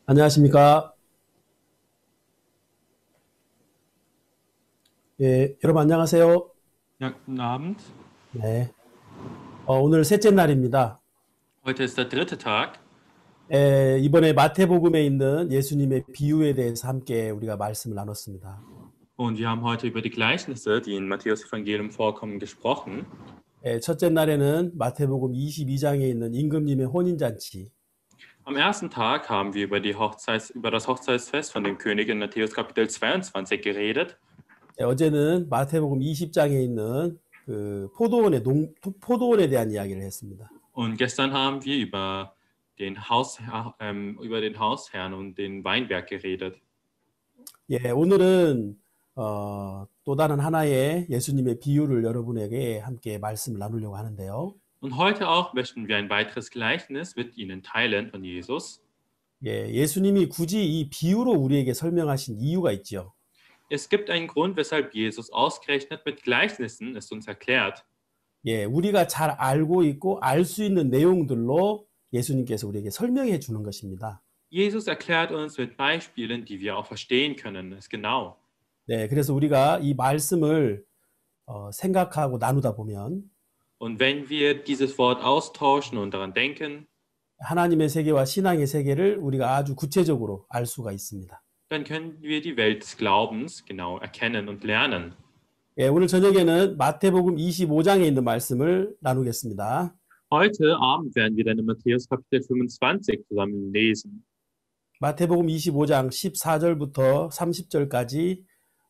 안녕하십니까? 예, 여러분 안녕하세요. Ja, guten Abend. 네, 오늘 셋째 날입니다. Heute ist der dritte Tag 이번에 마태복음에 있는 예수님의 비유에 대해서 함께 우리가 말씀을 나눴습니다. und wir haben heute über die Gleichnisse, die in Matthäus Evangelium vorkommen, gesprochen. 첫째 날에는 마태복음 22장에 있는 임금님의 혼인잔치, Am ersten Tag haben wir über das Hochzeitsfest von dem König in Matthäus Kapitel 22 geredet. 어제는 마태복음 20장에 있는 그 포도원에 대한 이야기를 했습니다. Und gestern haben wir über den Hausherrn und den Weinberg geredet. 예, 오늘은 또 다른 하나의 예수님의 비유를 여러분에게 함께 말씀을 나누려고 하는데요. Und heute auch möchten wir ein weiteres Gleichnis mit Ihnen teilen von Jesus. 예, 예수님이 굳이 이 비유로 우리에게 설명하신 이유가 있죠. Es gibt einen Grund, weshalb Jesus ausgerechnet mit Gleichnissen es uns erklärt. 예, 우리가 잘 알고 있고 알 수 있는 내용들로 예수님께서 우리에게 설명해 주는 것입니다. Jesus erklärt uns mit Beispielen, die wir auch verstehen können, es genau. 네, 그래서 우리가 이 말씀을 생각하고 나누다 보면 Und wenn wir dieses Wort austauschen und daran denken, 하나님의 세계와 신앙의 세계를 우리가 아주 구체적으로 알 수가 있습니다. dann können wir die Welt des Glaubens genau erkennen und lernen. 예, 오늘 저녁에는 마태복음 25장에 있는 말씀을 나누겠습니다. Heute Abend werden wir dann in Matthäus Kapitel 25 zusammen lesen. 마태복음 25장 14절부터 30절까지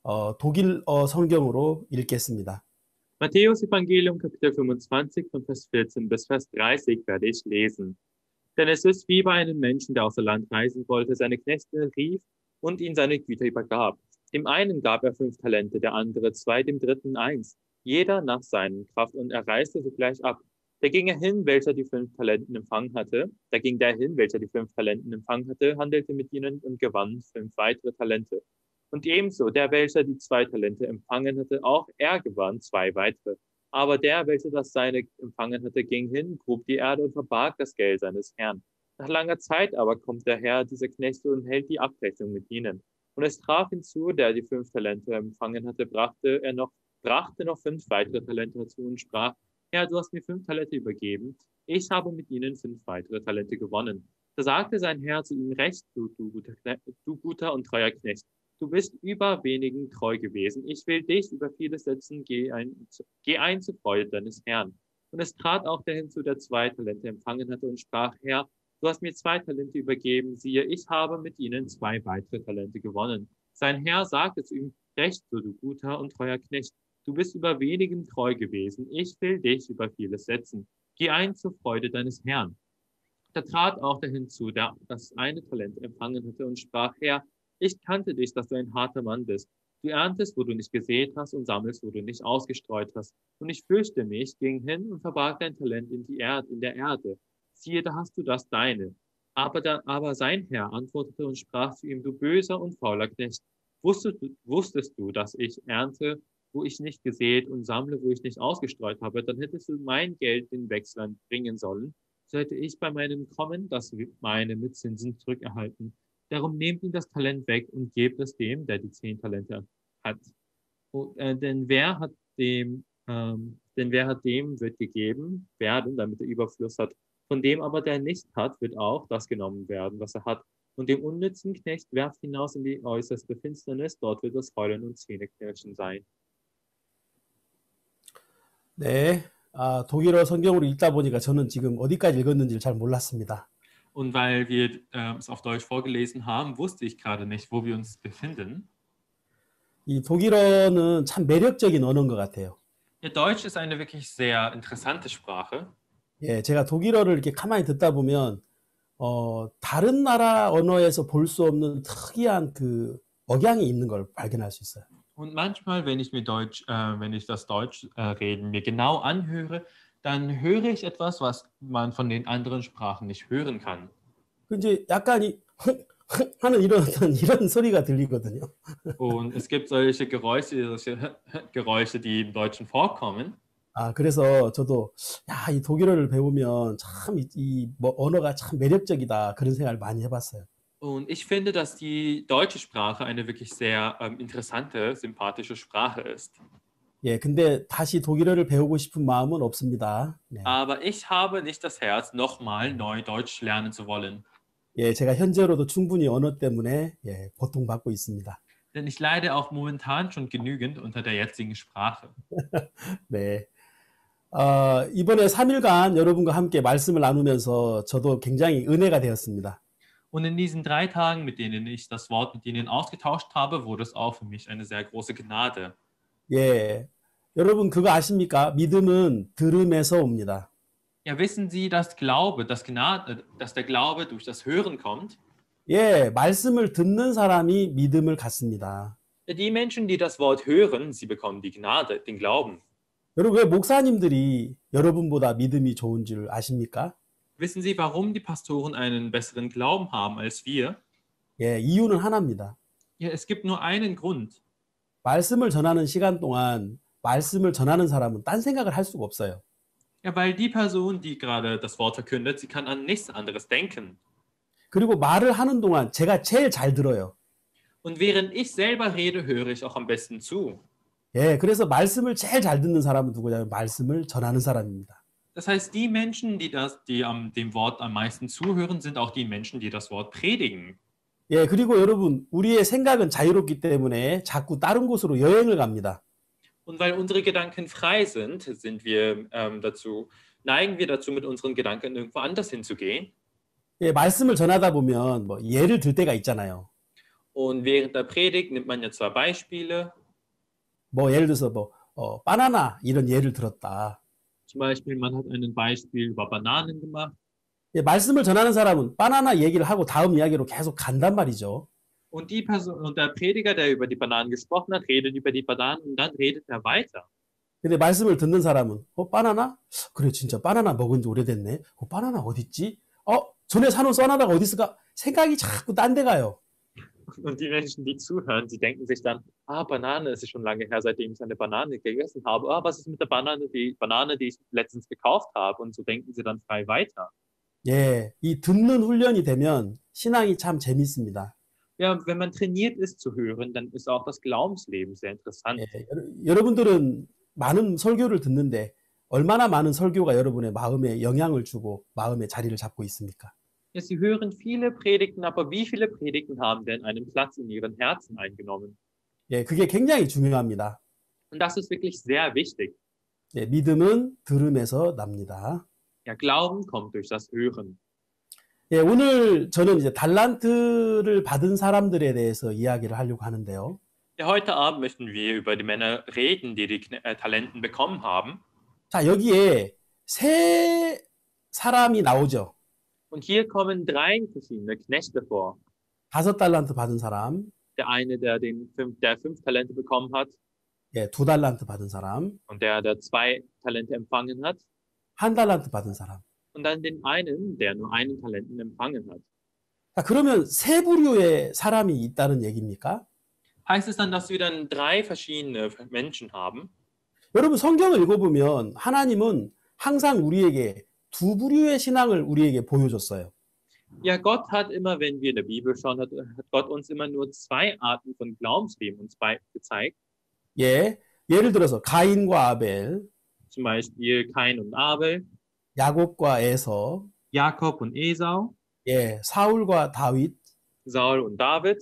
독일어 성경으로 읽겠습니다. Matthäus Evangelium Kapitel 25 von Vers 14 bis Vers 30 werde ich lesen. Denn es ist wie bei einem Menschen, der außer Land reisen wollte, seine Knechte rief und ihnen seine Güter übergab. Dem einen gab er 5 Talente, der andere 2, dem dritten 1, jeder nach seinen Kraft, und er reiste sogleich ab. Da ging er hin, welcher die 5 Talenten empfangen hatte. Da ging der hin, welcher die 5 Talenten empfangen hatte, handelte mit ihnen und gewann 5 weitere Talente. Und ebenso der, welcher die 2 Talente empfangen hatte, auch er gewann 2 weitere. Aber der, welcher das seine empfangen hatte, ging hin, grub die Erde und verbarg das Geld seines Herrn. Nach langer Zeit aber kommt der Herr dieser Knechte und hält die Abrechnung mit ihnen. Und es traf hinzu, der die 5 Talente empfangen hatte, brachte noch 5 weitere Talente dazu und sprach: Herr, du hast mir 5 Talente übergeben, ich habe mit ihnen 5 weitere Talente gewonnen. Da sagte sein Herr zu ihm: Recht, du guter und treuer Knecht. Du bist über wenigen treu gewesen. Ich will dich über vieles setzen. Geh ein zur Freude deines Herrn. Und es trat auch der hinzu, der 2 Talente empfangen hatte, und sprach: Herr, du hast mir 2 Talente übergeben. Siehe, ich habe mit ihnen 2 weitere Talente gewonnen. Sein Herr sagte zu ihm: Recht, so du guter und treuer Knecht. Du bist über wenigen treu gewesen. Ich will dich über vieles setzen. Geh ein zur Freude deines Herrn. Da trat auch der hinzu, der das eine Talent empfangen hatte, und sprach: Herr, ich kannte dich, dass du ein harter Mann bist. Du erntest, wo du nicht gesät hast, und sammelst, wo du nicht ausgestreut hast. Und ich fürchte mich, ging hin und verbarg dein Talent in der Erde. Siehe, da hast du das deine. Aber sein Herr antwortete und sprach zu ihm: Du böser und fauler Knecht, wusstest du, dass ich ernte, wo ich nicht gesät, und sammle, wo ich nicht ausgestreut habe? Dann hättest du mein Geld den Wechslern bringen sollen. So hätte ich bei meinem Kommen das meine mit Zinsen zurückerhalten. Darum nehmt ihm das Talent weg und gebt es dem, der die 10 Talente hat. Denn wer hat, dem wird gegeben werden, damit er Überfluss hat. Von dem aber, der nicht hat, wird auch das genommen werden, was er hat. Und dem unnützen Knecht werft hinaus in die äußerste Finsternis, dort wird das Heulen und Zähneknirschen sein. 네, 독일어 성경으로 읽다 보니까 저는 지금 어디까지 읽었는지를 잘 몰랐습니다. Und weil wir es auf Deutsch vorgelesen haben, wusste ich gerade nicht, wo wir uns befinden. 이 독일어는 참 매력적인 언어인 것 같아요. Ja, Deutsch ist eine wirklich sehr interessante Sprache. 예, 제가 독일어를 이렇게 가만히 듣다 보면 다른 나라 언어에서 볼 수 없는 특이한 그 억양이 있는 걸 발견할 수 있어요. Und manchmal, wenn ich das Deutsch reden mir genau anhöre, dann höre ich etwas, was man von den anderen Sprachen nicht hören kann. 그 이제 약간 하는 이런 소리가 들리거든요. Und es gibt solche Geräusche, die im Deutschen vorkommen. 그래서 저도 이 독일어를 배우면 참 뭐 언어가 참 매력적이다 그런 생각을 많이 해봤어요. Und ich finde, dass die deutsche Sprache eine wirklich sehr interessante, sympathische Sprache ist. 예, 근데 다시 독일어를 배우고 싶은 마음은 없습니다. 네. Aber ich habe nicht das Herz, nochmal neu Deutsch lernen zu wollen. 예, 제가 현재로도 충분히 언어 때문에 예, 고통받고 있습니다. Denn ich leide auch momentan schon genügend unter der jetzigen Sprache. 네. 이번에 3일간 여러분과 함께 말씀을 나누면서 저도 굉장히 은혜가 되었습니다. Und in diesen 3 Tagen, mit denen ich das Wort mit ihnen ausgetauscht habe, wurde es auch für mich eine sehr große Gnade. 예. 여러분 그거 아십니까? 믿음은 들음에서 옵니다. Ja, wissen Sie, dass der Glaube durch das Hören kommt? 예, 말씀을 듣는 사람이 믿음을 갖습니다. Die Menschen, die das Wort hören, sie bekommen die Gnade, den Glauben. 여러분 왜 목사님들이 여러분보다 믿음이 좋은 줄 아십니까? Wissen Sie, warum die Pastoren einen besseren Glauben haben als wir? 예, 이유는 하나입니다. Ja, es gibt nur einen Grund. 말씀을 전하는 시간 동안 말씀을 전하는 사람은 딴 생각을 할 수가 없어요. Ja, weil die Person, die gerade das Wort verkündet, sie kann an nichts anderes denken. 그리고 말을 하는 동안 제가 제일 잘 들어요. Und während ich selber rede, höre ich auch am besten zu. 예, 그래서 말씀을 제일 잘 듣는 사람은 누구냐면 말씀을 전하는 사람입니다. Das heißt, die Menschen, die dem Wort am meisten zuhören, sind auch die Menschen, die das Wort predigen. 예, 그리고 여러분, 우리의 생각은 자유롭기 때문에 자꾸 다른 곳으로 여행을 갑니다. Und weil unsere Gedanken frei sind, neigen wir dazu, mit unseren Gedanken irgendwo anders hinzugehen. 예, 말씀을 전하다 보면 뭐 예를 들 때가 있잖아요. Und während der Predigt nimmt man ja 2 Beispiele. 뭐 예를 들어서 바나나 이런 예를 들었다. Zum Beispiel, man hat ein Beispiel über Bananen gemacht. 예, 말씀을 전하는 사람은 바나나 얘기를 하고 다음 이야기로 계속 간단 말이죠. Und der Prediger, der über die Bananen gesprochen hat, redet über die Bananen und dann redet er weiter. 근데 말씀을 듣는 사람은 바나나? 그래 진짜 바나나 먹은 지 오래됐네. 바나나 어딨지? 전에 사놓은 바나나가 어디 있을까? 생각이 자꾸 딴 데 가요. Und die Menschen, die zuhören, sie denken sich dann, Banane, es ist schon lange her, seitdem ich eine Banane gegessen habe. Was ist mit der Banane, die ich letztens gekauft habe? Und so denken sie dann frei weiter. 예, 이 듣는 훈련이 되면 신앙이 참 재밌습니다. Ja, wenn man trainiert ist zu hören, dann ist auch das Glaubensleben sehr interessant. 예, 여러분들은 많은 설교를 듣는데 얼마나 많은 설교가 여러분의 마음에 영향을 주고 마음의 자리를 잡고 있습니까? Ja, sie hören viele Predigten, aber wie viele Predigten haben denn einen Platz in ihren Herzen eingenommen? 예, 그게 굉장히 중요합니다. Und das ist wirklich sehr wichtig. 예, 믿음은 들음에서 납니다. Ja, Glauben kommt durch das Hören. 예, 오늘 저는 이제 달란트를 받은 사람들에 대해서 이야기를 하려고 하는데요. Ja, heute Abend möchten wir über die Männer reden, die Talenten bekommen haben. 자, 여기에 세 사람이 나오죠. Und hier kommen 3 verschiedene Knechte vor. 5달란트 받은 사람, Der eine, der 5 Talente bekommen hat, 예, 2달란트 받은 사람, und der 2 Talente empfangen hat, 1달란트 받은 사람. und dann den einen, der nur einen Talenten empfangen hat. 자, 그러면 세 부류의 사람이 있다는 얘기입니까? Heißt es dann, dass wir dann 3 verschiedene Menschen haben? 여러분 성경을 읽어보면 하나님은 항상 우리에게 두 부류의 신앙을 우리에게 보여줬어요. Ja, Gott hat immer, wenn wir in der Bibel schauen, hat Gott uns immer nur 2 Arten von Glaubensleben uns gezeigt. 예, 예를 들어서 가인과 아벨, Zum Beispiel Kain und Abel, 야곱과 에서, Jakob und Esau, 예, 사울과 다윗, Saul und David,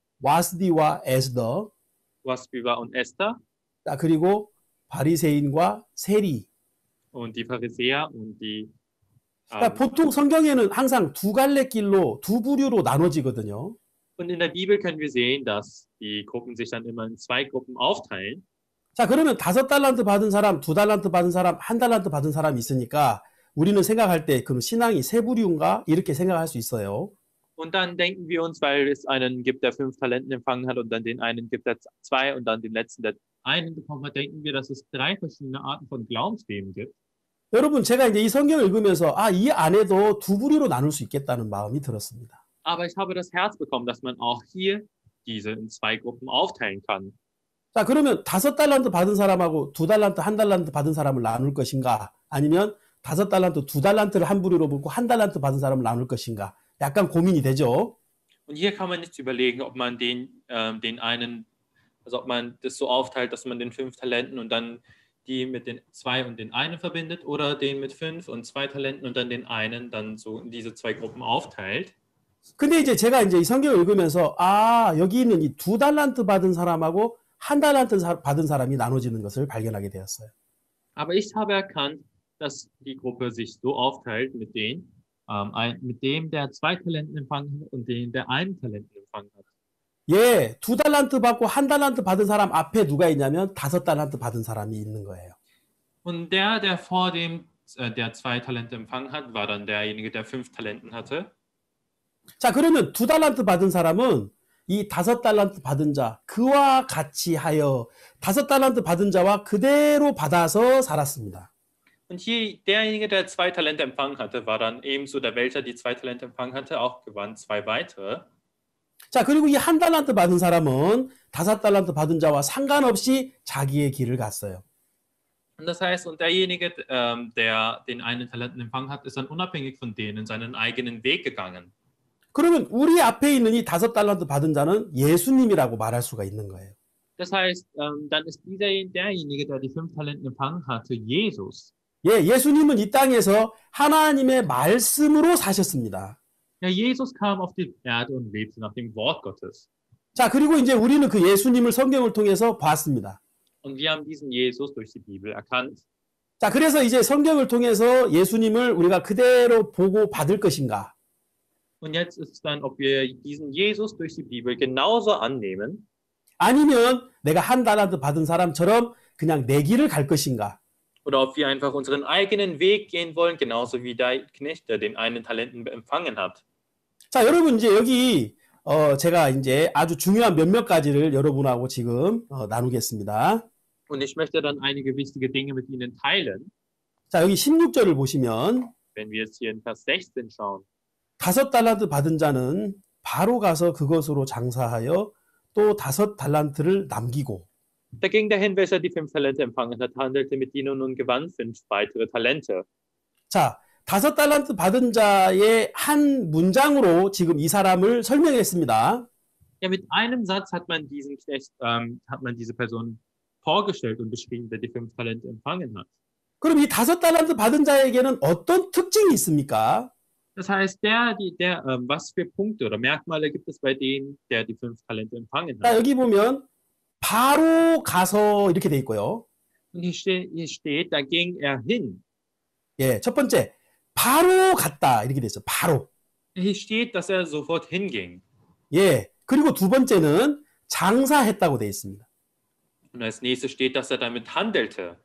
와스디와 에스더, Wasbiwa und Esther 자, 그리고 바리새인과 세리. und die Pharisäer und die 그러니까 보통 성경에는 항상 두 갈래 길로 두 부류로 나눠지거든요. Und in der Bibel können wir sehen, dass die Gruppen sich dann immer in 2 Gruppen aufteilen. 자, 그러면 5달란트 받은 사람, 2달란트 받은 사람, 1달란트 받은 사람 있으니까 우리는 생각할 때 그럼 신앙이 세 부류인가? 이렇게 생각할 수 있어요. Und dann denken wir uns, weil es einen gibt, der 5 Talenten empfangen hat und dann den einen gibt, der 2 und dann den letzten, der einen bekommen hat, denken wir, dass es 3 verschiedene Arten von Glaubensleben gibt. 여러분, 제가 이제 이 성경을 읽으면서 이 안에도 두 부류로 나눌 수 있겠다는 마음이 들었습니다. Aber ich habe das Herz bekommen, dass man auch hier diese in 2 Gruppen aufteilen kann. 자, 그러면 5달란트 받은 사람하고 2달란트, 1달란트 받은 사람을 나눌 것인가? 아니면 5달란트, 2달란트를 한 부류로 보고 1달란트 받은 사람을 나눌 것인가? 약간 고민이 되죠. Und hier kann man jetzt überlegen, ob man den einen, also ob man das so aufteilt, dass man den 5 Talenten und dann die mit den 2 und den einen verbindet oder den mit 5 und 2 Talenten und dann den einen dann so in diese 2 Gruppen aufteilt. 근데 이제 제가 이제 이 성경을 읽으면서 여기 있는 이 2달란트 받은 사람하고 1달란트 받은 사람이 나눠지는 것을 발견하게 되었어요. Aber ich habe erkannt, dass die Gruppe sich so aufteilt mit dem, der 2 Talenten empfangen hat und dem, der 1 Talenten empfangen hat. 예, 2달란트 받고 1달란트 받은 사람 앞에 누가 있냐면 5달란트 받은 사람이 있는 거예요. Und der vor dem, der 2 Talente empfangen hat, war dann derjenige, der 5 Talenten hatte. 자, 그러면 2달란트 받은 사람은 이 5달란트 받은 자, 그와 같이 하여 5달란트 받은 자와 그대로 받아서 살았습니다. Und hier derjenige, der 2 Talente empfangen hatte, war dann ebenso der, welcher die 2 Talente empfangen hatte, auch gewann 2 weitere. 자, 그리고 이 1달란트 받은 사람은 5달란트 받은 자와 상관없이 자기의 길을 갔어요. Und das heißt, und derjenige, der den 1 Talenten empfangen hat, ist dann unabhängig von denen seinen eigenen Weg gegangen. 그러면 우리 앞에 있는 이 5달란트 받은 자는 예수님이라고 말할 수가 있는 거예요. Das heißt, dann ist derjenige, der die 5 Talenten empfangen hatte, Jesus. 예, 예수님은 이 땅에서 하나님의 말씀으로 사셨습니다. Ja, Jesus kam auf die Erde und lebte nach dem Wort Gottes. 자, 그리고 이제 우리는 그 예수님을 성경을 통해서 봤습니다. Und wir haben diesen Jesus durch die Bibel erkannt. 자, 그래서 이제 성경을 통해서 예수님을 우리가 그대로 보고 받을 것인가? Und jetzt ist es dann, ob wir diesen Jesus durch die Bibel genauso annehmen 아니면 내가 1달란트 받은 사람처럼 그냥 내 길을 갈 것인가? oder ob wir einfach unseren eigenen Weg gehen wollen, genauso wie der Knecht, der den 1 Talenten empfangen hat. 자, 여러분 이제 여기 제가 이제 아주 중요한 몇몇 가지를 여러분하고 지금 나누겠습니다. Und ich möchte dann einige wichtige Dinge mit Ihnen teilen. 자, 여기 16절을 보시면 Wenn wir jetzt hier in Vers 16 schauen. 5달란트 받은 자는 바로 가서 그것으로 장사하여 또 5달란트를 남기고. Da ging der hin, welcher die 5 Talente empfangen hat, handelte mit ihnen und gewann 5 weitere Talente. 자, 5달란트 받은 자의 한 문장으로 지금 이 사람을 설명했습니다. Ja, mit einem Satz hat man diesen Knecht, hat man diese Person vorgestellt und beschrieben, der die 5 Talente empfangen hat. 그럼 이 5달란트 받은 자에게는 어떤 특징이 있습니까? Das heißt, was für Punkte oder Merkmale gibt es bei dem, der die 5 Talente empfangen 자, hat? 여기 보면 바로 가서 이렇게 돼 있고요. Und hier steht, da ging er hin. 예, 첫 번째, 바로 갔다 이렇게 돼 있어요. 바로. Hier steht, dass er sofort hinging. 예, 그리고 두 번째는 장사했다고 돼 있습니다. Und als nächstes steht, dass er damit handelte.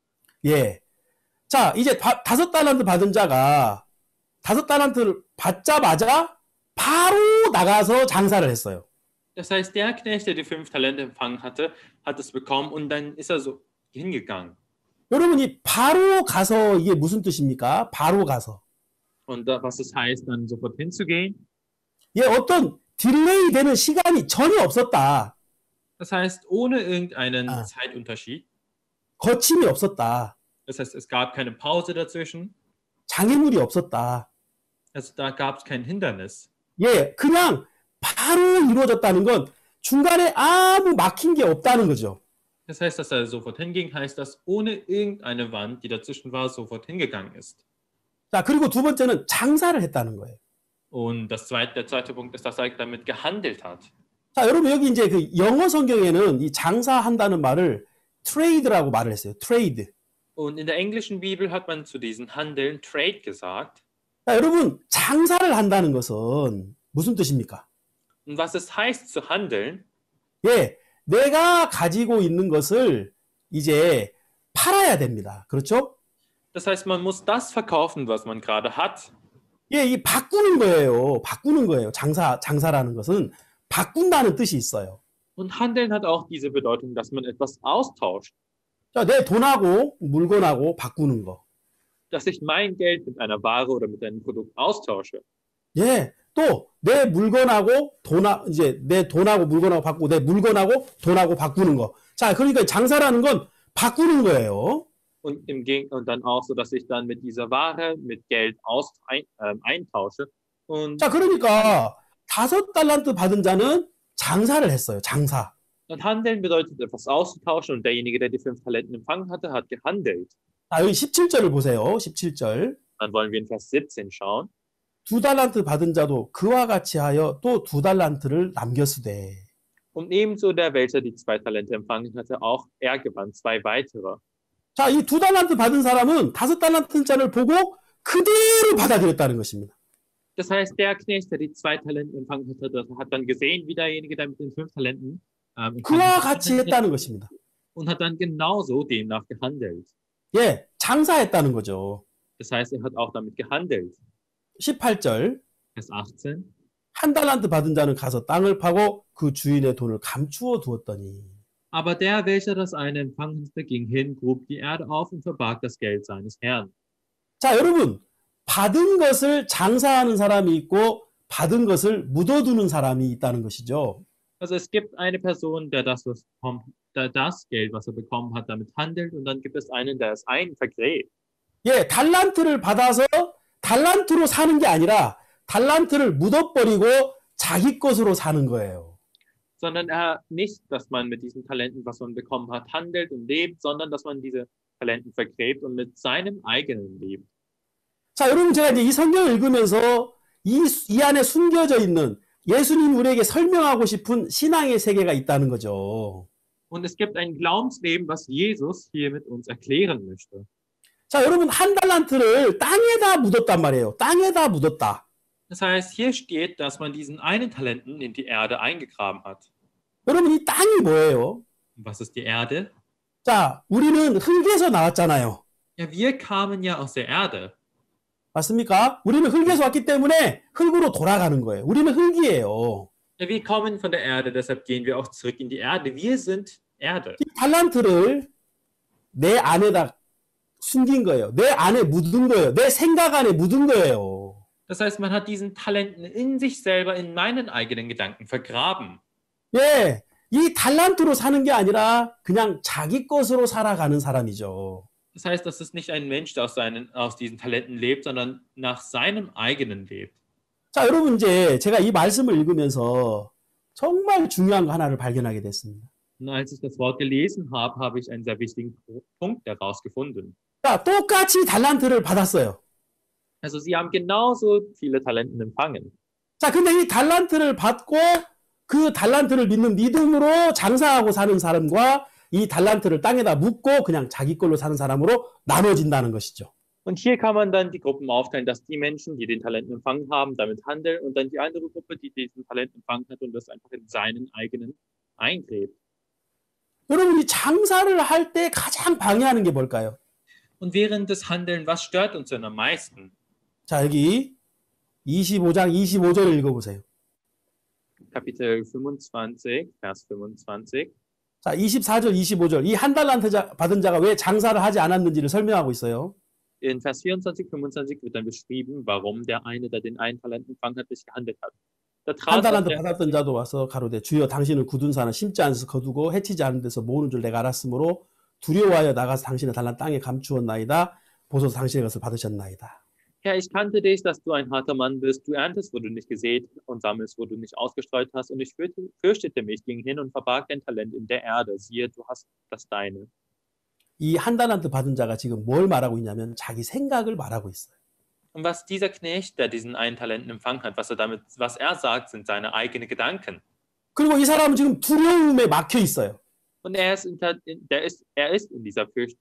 예. 자, 이제 5달란트 받은 자가 5달란트를 받자마자 바로 나가서 장사를 했어요. Das heißt, der Knecht, der die 5 Talente empfangen hatte, hat es bekommen und dann ist er so hingegangen. 여러분, 이 바로 가서 이게 무슨 뜻입니까? 바로 가서. Und was es heißt, dann sofort hinzugehen. 예, 어떤 딜레이 되는 시간이 전혀 없었다. Das heißt, ohne irgendeinen Zeitunterschied. 거침이 없었다. Das heißt, es gab keine Pause dazwischen. 장애물이 없었다. Also da gab es kein Hindernis. 예, 그냥 바로 이루어졌다는 건 중간에 아무 막힌 게 없다는 거죠. Das heißt, dass er sofort hinging, heißt das, ohne irgendeine Wand, die dazwischen war, sofort hingegangen ist. 자, 그리고 두 번째는 장사를 했다는 거예요. Und der zweite Punkt ist, dass er damit gehandelt hat. 자, 여러분 여기 이제 그 영어 성경에는 이 장사한다는 말을 trade라고 말을 했어요. trade. Und in der englischen Bibel hat man zu diesen Handeln Trade gesagt. 자, 여러분 장사를 한다는 것은 무슨 뜻입니까? Und was es heißt zu handeln? 예, 내가 가지고 있는 것을 이제 팔아야 됩니다. 그렇죠? Das heißt, man muss das verkaufen, was man gerade hat. 예, 이 바꾸는 거예요. 바꾸는 거예요. 장사라는 것은 바꾼다는 뜻이 있어요. Und Handeln hat auch diese Bedeutung, dass man etwas austauscht. 자, 내 돈하고 물건하고 바꾸는 거. Dass ich mein Geld mit einer Ware oder mit einem Produkt austausche. 예, 또 내 물건하고 이제 내 돈하고 물건하고 바꾸고 내 물건하고 돈하고 바꾸는 거. 자, 그러니까 장사라는 건 바꾸는 거예요. Und dann auch so, dass ich dann mit dieser Ware mit Geld eintausche. Und 자, 그러니까 5달란트 받은 자는 장사를 했어요. 장사. Und handeln bedeutet etwas auszutauschen und derjenige, der die 5 Talenten empfangen hatte, hat gehandelt. 자, 여기 17절을 보세요. 17절. Dann wollen wir in Vers 17 schauen. 2달란트 받은 자도 그와 같이 하여 또 2달란트를 남겼으되. Und ebenso der, welcher die 2 Talente empfangen hatte, auch er gewann 2 weitere. 자, 이 2달란트 받은 사람은 5달란트짜리를 보고 그대로 받아들였다는 것입니다. Das heißt, der Knecht, der die 2 Talente empfangen hatte, hat dann gesehen, wie derjenige, der mit den 5 Talenten 그와 같이 했다는 것입니다. und hat dann genauso demnach gehandelt. 예, 장사했다는 거죠. Das heißt, er hat auch damit gehandelt. 18절. Vers 18. 1달란트 받은 자는 가서 땅을 파고 그 주인의 돈을 감추어 두었더니. Aber der, welcher das eine empfangen hatte, ging hin, grub die Erde auf und verbarg das Geld seines Herrn. 자, 여러분, 받은 것을 장사하는 사람이 있고 받은 것을 묻어두는 사람이 있다는 것이죠. Also es gibt eine Person, der das, was bekommt, der das Geld, was er bekommen hat, damit handelt, und dann gibt es einen, der es einen vergräbt. 예, 달란트를 받아서 달란트로 사는 게 아니라 달란트를 묻어버리고 자기 것으로 사는 거예요. Sondern nicht, dass man mit diesen Talenten, was man bekommen hat, handelt und lebt, sondern dass man diese Talenten vergräbt und mit seinem eigenen lebt. 자, 여러분, 제가 이제 이 성경을 읽으면서 이 안에 숨겨져 있는 예수님 우리에게 설명하고 싶은 신앙의 세계가 있다는 거죠. Und es gibt ein Glaubensleben, was Jesus hier mit uns erklären möchte. 자, 여러분, 1달란트를 땅에다 묻었단 말이에요. 땅에다 묻었다. Das heißt, hier steht, dass man diesen einen Talenten in die Erde eingegraben hat. 여러분, 이 땅이 뭐예요? Und was ist die Erde? 자, 우리는 흙에서 나왔잖아요. Ja, wir kamen ja aus der Erde. 맞습니까? 우리는 흙에서 왔기 때문에 흙으로 돌아가는 거예요. 우리는 흙이에요. Ja, wir kommen von der Erde, deshalb gehen wir auch zurück in die Erde. Wir sind Erde. 이 달란트를 내 안에다 숨긴 거예요. 내 안에 묻은 거예요. 내 생각 안에 묻은 거예요. Das heißt, man hat diesen Talenten in sich selber, in meinen eigenen Gedanken vergraben. 예, 이 달란트로 사는 게 아니라 그냥 자기 것으로 살아가는 사람이죠. Das heißt, das ist nicht ein Mensch, der aus diesen Talenten lebt, sondern nach seinem eigenen lebt. 자, 여러분 이제 제가 이 말씀을 읽으면서 정말 중요한 거 하나를 발견하게 됐습니다. Und als ich das Wort gelesen habe, habe ich einen sehr wichtigen Punkt daraus gefunden. 자, 똑같이 달란트를 받았어요. Also sie haben genauso viele Talenten empfangen. 자, 근데 이 달란트를 받고 그 달란트를 믿는 믿음으로 장사하고 사는 사람과 이 달란트를 땅에다 묻고 그냥 자기 걸로 사는 사람으로 나눠진다는 것이죠. Und hier kann man dann die Gruppen aufteilen, dass die Menschen, die den Talenten empfangen haben, damit handeln und dann die andere Gruppe, die diesen Talent empfangen hat und das einfach in seinen eigenen eingräbt. 여러분, 이 장사를 할 때 가장 방해하는 게 뭘까요? Und während des Handeln, was stört uns denn am meisten? 자, 여기 25장 25절을 읽어보세요. Kapitel 25, Vers 25. 자, 24절, 25절. 이 1달란트 받은 자가 왜 장사를 하지 않았는지를 설명하고 있어요. In Vers 24, 25 wird dann beschrieben, warum der eine, der den einen Talent empfangen hat, nicht gehandelt hat. Da trat 1달란트 der, 받았던 자도 와서 가로되 주여 당신은 굳은 산을 심지 않은 데서 거두고 해치지 않은 데서 모으는 줄 내가 알았으므로 두려워하여 나가서 당신의 달란 땅에 감추었나이다. 보소서 당신의 것을 받으셨나이다. Herr, ich kannte dich, dass du ein harter Mann bist. Du erntest, wo du nicht gesät und sammelst, wo du nicht ausgestreut hast. Und ich fürchtete mich, ging hin und verbarg dein Talent in der Erde. Siehe, du hast das deine. 이 1달란트 받은 자가 지금 뭘 말하고 있냐면 자기 생각을 말하고 있어요. Und was dieser Knecht, der diesen einen Talenten empfangen hat, was er sagt, sind seine eigenen Gedanken. 그리고 이 사람은 지금 두려움에 막혀 있어요. Und er ist in dieser Furcht.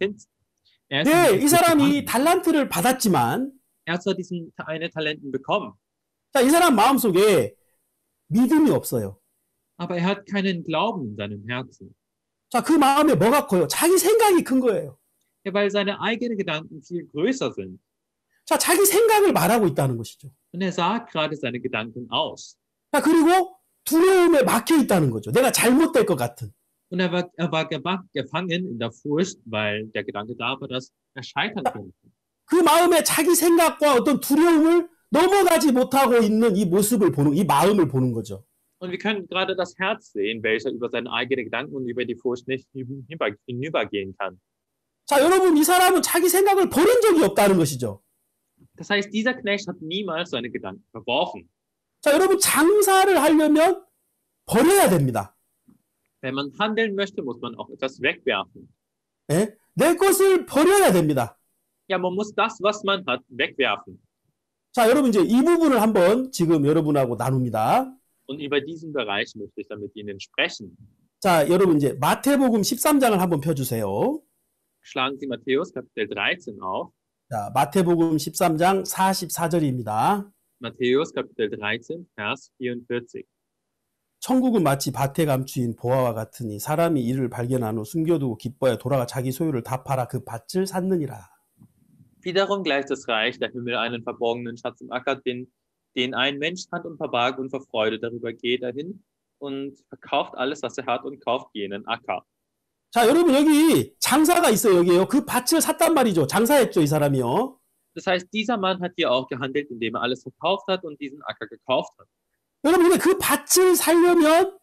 네, 이 사람이 달란트를 받았지만 Er hat zwar diesen eine Talenten bekommen, 자, 이 사람 마음속에 믿음이 없어요. aber er hat keinen Glauben in seinem Herzen. 자, 그 마음에 뭐가 커요? 자기 생각이 큰 거예요. Ja, weil seine eigenen Gedanken viel größer sind. 자, 자기 생각을 말하고 있다는 것이죠. Und er sagt gerade seine Gedanken aus. 자, 그리고 두려움에 막혀 있다는 거죠. 내가 잘못될 것 같은. Und er war gefangen in der Furcht, weil der Gedanke da war, dass er scheitern könnte. 그 마음에 자기 생각과 어떤 두려움을 넘어가지 못하고 있는 이 모습을 보는, 이 마음을 보는 거죠. Und wir können gerade das Herz sehen, welcher über seine eigenen Gedanken und über die Furcht nicht hinübergehen kann. 자, 여러분, 이 사람은 자기 생각을 버린 적이 없다는 것이죠. Das heißt, dieser Knecht hat niemals seine Gedanken verworfen. 자, 여러분 장사를 하려면 버려야 됩니다. Wenn man handeln möchte, muss man auch etwas wegwerfen. 예? 내 것을 버려야 됩니다. Ja, man muss das, was man hat, wegwerfen. 자, 여러분 이제 이 부분을 한번 지금 여러분하고 나눕니다. Und über diesen Bereich möchte ich dann mit Ihnen sprechen. 자, 여러분 이제 마태복음 13장을 한번 펴주세요. Schlagen Sie Matthäus Kapitel 13 auf. 자, 마태복음 13장 44절입니다. Matthäus Kapitel 13, Vers 44. 천국은 마치 밭에 감추인 보화와 같으니 사람이 이를 발견한 후 숨겨두고 기뻐해 돌아가 자기 소유를 다 팔아 그 밭을 샀느니라. Wiederum gleicht das Reich der Himmel einen verborgenen Schatz im Acker, den ein Mensch fand und verbarg, und vor Freude darüber geht er hin und verkauft alles, was er hat, und kauft jenen Acker. 자, 여러분 여기 장사가 있어요. 여기에요. 그 밭을 샀단 말이죠. 장사했죠, 이 사람이요. Das heißt, dieser Mann hat hier auch gehandelt, indem er alles verkauft hat und diesen Acker gekauft hat. 여러분 근데 그 밭을 살려면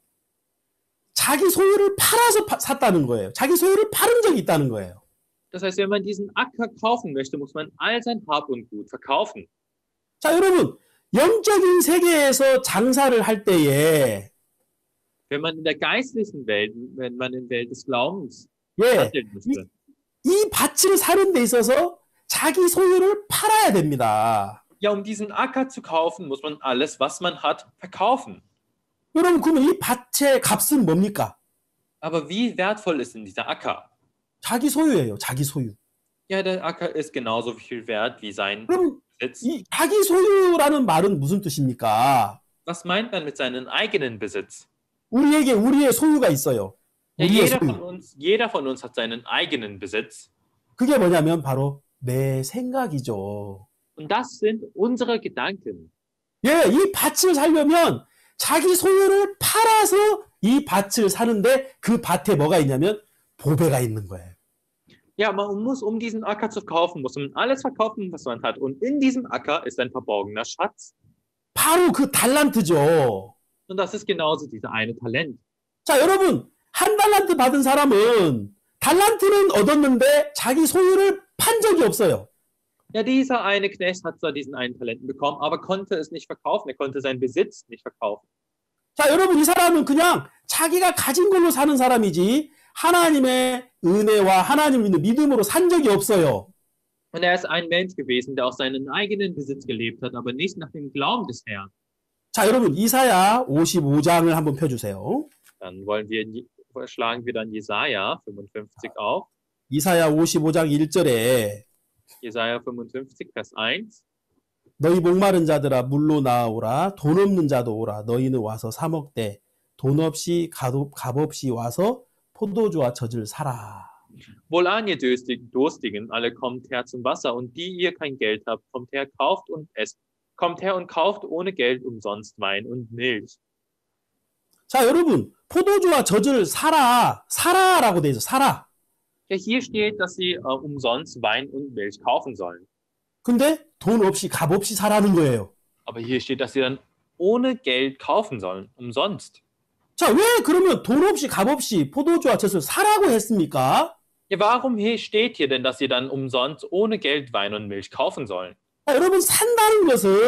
자기 소유를 팔아서 샀다는 거예요. 자기 소유를 팔은 적이 있다는 거예요. Das heißt, wenn man diesen Acker kaufen möchte, muss man all sein Hab und Gut verkaufen. 자, 여러분 영적인 세계에서 장사를 할 때에 Wenn man in der geistlichen Welt, wenn man in der Welt des Glaubens 예, handeln möchte, 이 밭을 사는 데 있어서 자기 소유를 팔아야 됩니다. ja, um diesen Acker zu kaufen, muss man alles, was man hat, verkaufen. 여러분 그러면 이 밭의 값은 뭡니까? Aber wie wertvoll ist denn dieser Acker? 자기 소유예요. 자기 소유. Ja, der Acker ist genauso viel wert wie sein 그럼 Besitz. 이 자기 소유라는 말은 무슨 뜻입니까? Was meint man mit seinem eigenen Besitz? 우리에게 우리의 소유가 있어요. Ja, 우리의 소유. jeder von uns hat seinen eigenen Besitz. 그게 뭐냐면 바로 내 생각이죠. Und das sind unsere Gedanken. 예, 이 밭을 사려면 자기 소유를 팔아서 이 밭을 사는데 그 밭에 뭐가 있냐면 보배가 있는 거예요. Ja, man muss, um diesen Acker zu kaufen, muss man alles verkaufen, was man hat. Und in diesem Acker ist ein verborgener Schatz. 바로 그 달란트죠. Und das ist genauso dieser eine Talent. 자, 여러분, 한 달란트 받은 사람은 달란트는 얻었는데 자기 소유를 판 적이 없어요. Ja, dieser eine Knecht hat zwar diesen einen Talenten bekommen, aber konnte es nicht verkaufen. Er konnte seinen Besitz nicht verkaufen. 자, 여러분, 이 사람은 그냥 자기가 가진 걸로 사는 사람이지 하나님의 은혜와 하나님을 믿는 믿음으로 산 적이 없어요. Und er ist ein Mensch gewesen, der aus seinem eigenen Besitz gelebt hat, aber nicht nach dem Glauben des Herrn. 자, 여러분, 이사야 55장을 한번 펴주세요. Dann schlagen wir dann Jesaja 55 auf. 이사야 55장 1절에 Jesaja 55, Vers 1. 너희 목마른 자들아 물로 나아오라 돈 없는 자도 오라 너희는 와서 사 먹되 돈 없이 값 없이 와서 포도주와 젖을 사라. Wohlan, ihr Durstigen, alle kommt her zum Wasser, und die ihr kein Geld habt, kommt her, kauft und esst. Kommt her und kauft ohne Geld umsonst Wein und Milch. 자, 여러분, 포도주와 젖을 사라. 사라라고 돼 있어. 사라. Ja, hier steht, dass sie umsonst Wein und Milch kaufen sollen. 근데 돈 없이 값 없이 사라는 거예요. Aber hier steht, dass sie dann ohne Geld kaufen sollen, umsonst. 자, 왜 그러면 돈 없이 값 없이 포도주와 젖을 사라고 했습니까? Ja, warum hier steht hier denn, dass sie dann umsonst ohne Geld Wein und Milch kaufen sollen? 자, 여러분, 산다는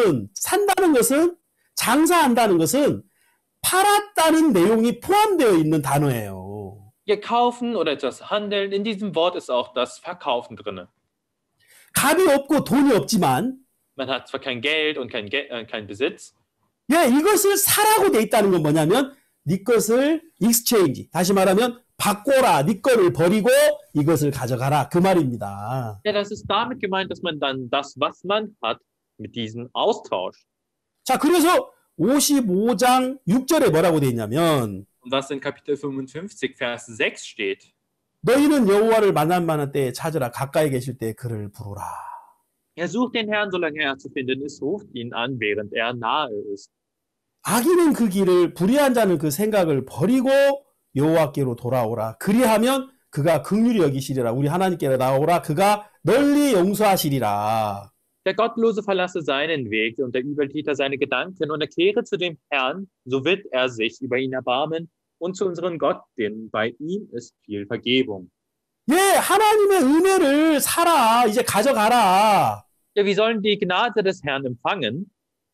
것은 장사한다는 것은 팔았다는 내용이 포함되어 있는 단어예요. Ja, kaufen oder etwas handeln, in diesem Wort ist auch das Verkaufen drin. 값이 없고 돈이 없지만 Man hat zwar kein Geld und kein Besitz, 예, 이것을 사라고 돼 있다는 건 뭐냐면 네 것을 exchange, 다시 말하면 바꿔라, 네 거를 버리고 이것을 가져가라, 그 말입니다. ja, das ist damit gemeint, dass man dann das, was man hat, mit diesem austauscht. 자, 그래서 55장 6절에 뭐라고 돼 있냐면 Und was in Kapitel 55, Vers 6 steht. 너희는 여호와를 만날 때에 찾으라, 가까이 계실 때에 그를 부르라. Er sucht den Herrn, solange er zu finden ist, ruft ihn an, während er nahe ist. 악인은 그 길을, 불의한 자는 그 생각을 버리고 여호와께로 돌아오라. 그리하면 그가 긍휼히 여기시리라. 우리 하나님께로 나오라. 그가 널리 용서하시리라. Der Gottlose verlasse seinen Weg und der Übeltäter seine Gedanken und er kehre zu dem Herrn, so wird er sich über ihn erbarmen und zu unserem Gott, denn bei ihm ist viel Vergebung. 예, 하나님의 은혜를 사라. 이제 가져가라. Ja, wir sollen die Gnade des Herrn empfangen.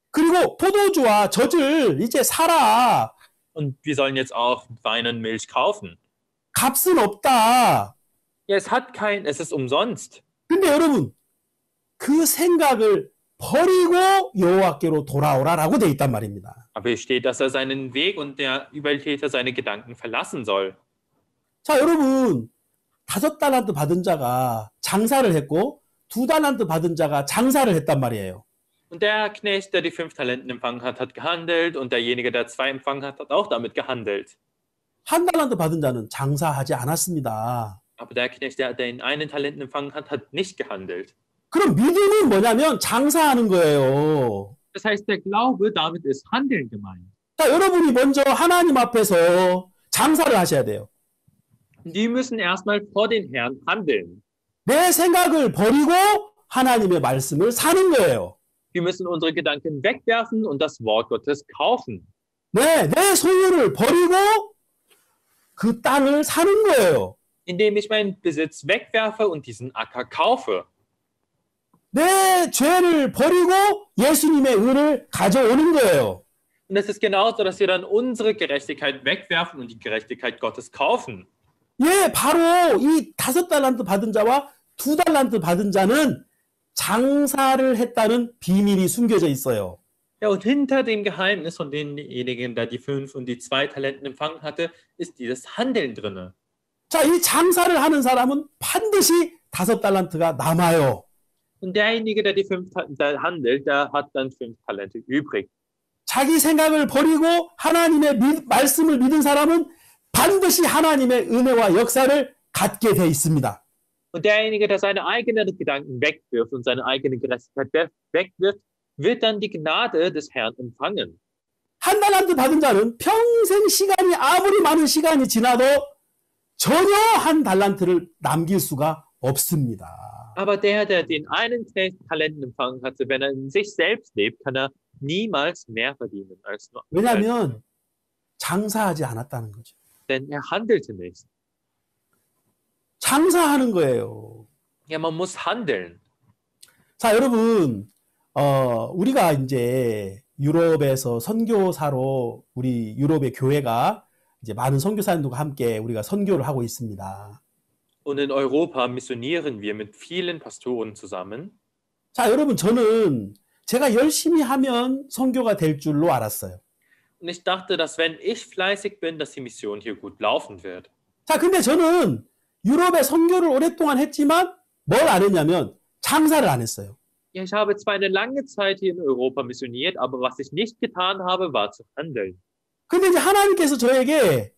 그리고 포도주와 젖을 이제 사라. Und wir sollen jetzt auch Wein und Milch kaufen. 값은 없다. Ja, es ist umsonst. 근데 여러분, 그 생각을 버리고 여호와께로 돌아오라라고 돼 있단 말입니다. Aber hier steht, dass er seinen Weg und der Übeltäter seine Gedanken verlassen soll. 자, 여러분, 5달란트 받은 자가 장사를 했고 2달란트 받은 자가 장사를 했단 말이에요. Und der Knecht, der die 5 Talenten empfangen hat, hat gehandelt und derjenige, der 2 empfangen hat, hat auch damit gehandelt. 1달란트 받은 자는 장사하지 않았습니다. Aber der Knecht, der den einen Talenten empfangen hat, hat nicht gehandelt. 그럼 믿음은 뭐냐면 장사하는 거예요. Das heißt, der Glaube, damit ist Handeln gemeint. 자, 여러분이 먼저 하나님 앞에서 장사를 하셔야 돼요. Die müssen erstmal vor den Herrn handeln. 내 생각을 버리고 하나님의 말씀을 사는 거예요. Wir müssen unsere Gedanken wegwerfen und das Wort Gottes kaufen. 네, 내 소유를 버리고 그 땅을 사는 거예요. Indem ich meinen Besitz wegwerfe und diesen Acker kaufe. 내 죄를 버리고 예수님의 의를 가져오는 거예요. Und es ist genauso, dass wir dann unsere Gerechtigkeit wegwerfen und die Gerechtigkeit Gottes kaufen. 예, 바로 이 5달란트 받은 자와 2달란트 받은 자는 장사를 했다는 비밀이 숨겨져 있어요. Ja, und hinter dem Geheimnis von denjenigen, der die 5 und die 2 Talenten empfangen hatte, ist dieses Handeln drin. 자, 이 장사를 하는 사람은 반드시 5달란트가 남아요. Und derjenige, der die 5 der handelt, der hat dann 5 Talente übrig. 자기 생각을 버리고 하나님의 말씀을 믿은 사람은 반드시 하나님의 은혜와 역사를 갖게 돼 있습니다. Und derjenige, der seine eigenen Gedanken wegwirft und seine eigene Gerechtigkeit wegwirft, wird dann die Gnade des Herrn empfangen. 1달란트 받은 자는 평생 시간이 아무리 많은 시간이 지나도 전혀 1달란트를 남길 수가 없습니다. Aber der den einen Knecht Talenten empfangen hatte, wenn er in sich selbst lebt, kann er niemals mehr verdienen als nur. 왜냐하면 장사하지 않았다는 거죠. Denn er handelte nicht. 장사하는 거예요. Ja, man muss handeln. 자, 여러분, 우리가 이제 유럽에서 선교사로 우리 유럽의 교회가 이제 많은 선교사님들과 함께 우리가 선교를 하고 있습니다. Und in Europa missionieren wir mit vielen Pastoren zusammen. 자, 여러분, 저는 제가 열심히 하면 선교가 될 줄로 알았어요. Und ich dachte, dass wenn ich fleißig bin, dass die Mission hier gut laufen wird. 자, 근데 저는 유럽에 선교를 오랫동안 했지만 뭘 안 했냐면 장사를 안 했어요. Ja, ich habe zwar eine lange Zeit hier in Europa missioniert, aber was ich nicht getan habe, war zu handeln. 근데 이제 하나님께서 저에게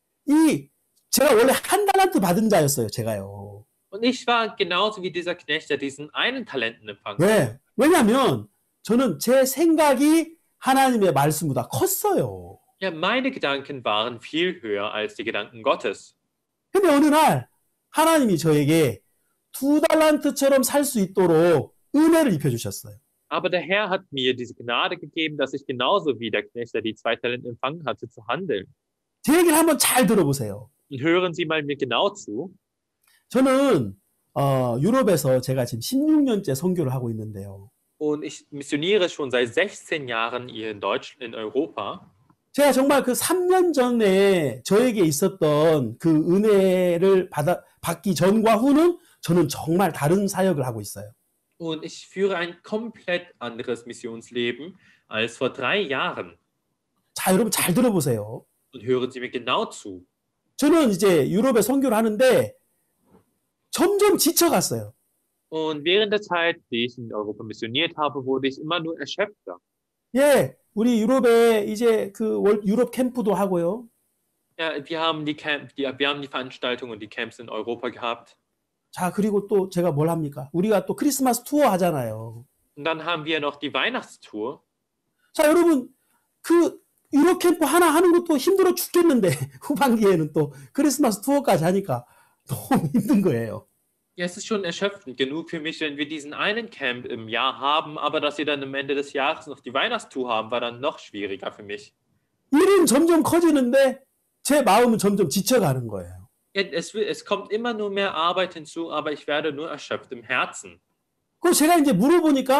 제가 원래 1달란트 받은 자였어요, 제가요. Und ich war genauso wie dieser Knecht, der diesen einen Talenten empfangen hat. 네. 왜냐하면 저는 제 생각이 하나님의 말씀보다 컸어요. Ja, meine Gedanken waren viel höher als die Gedanken Gottes. 근데 어느 날 하나님이 저에게 2달란트처럼 살 수 있도록 은혜를 입혀주셨어요. Aber der Herr hat mir diese Gnade gegeben, dass ich genauso wie der Knecht, der die 2 Talente empfangen hatte, zu handeln. 제 얘기를 한번 잘 들어보세요. Und hören Sie mal mir genau zu. 저는 유럽에서 제가 지금 16년째 선교를 하고 있는데요. Und ich missioniere schon seit 16 Jahren hier in Europa. 제가 정말 그 3년 전에 저에게 있었던 그 은혜를 받기 전과 후는 저는 정말 다른 사역을 하고 있어요. Und ich führe ein komplett anderes Missionsleben als vor 3 Jahren. 자, 여러분 잘 들어보세요. Und hören Sie mir genau zu. 저는 이제 유럽에 선교를 하는데 점점 지쳐갔어요. Und während der Zeit, die ich in Europa missioniert habe, wurde ich immer nur erschöpfter. 예, 우리 유럽에 이제 그 유럽 캠프도 하고요. Ja, wir haben die Veranstaltungen und die Camps in Europa gehabt. 자, 그리고 또 제가 뭘 합니까? 우리가 또 크리스마스 투어 하잖아요. Und dann haben wir noch die Weihnachtstour. 자, 여러분, 그 유럽 캠프 하나 하는 것도 힘들어 죽겠는데 후반기에는 또 크리스마스 투어까지 하니까 너무 힘든 거예요. Ja, es ist schon erschöpfend genug für mich, wenn wir diesen einen Camp im Jahr haben, aber dass wir dann am Ende des Jahres noch die Weihnachtstour haben, war dann noch schwieriger für mich. 일은 점점 커지는데 제 마음은 점점 지쳐가는 거예요. Ja, es kommt immer nur mehr Arbeit hinzu, aber ich werde nur erschöpft im Herzen. 그럼 제가 이제 물어보니까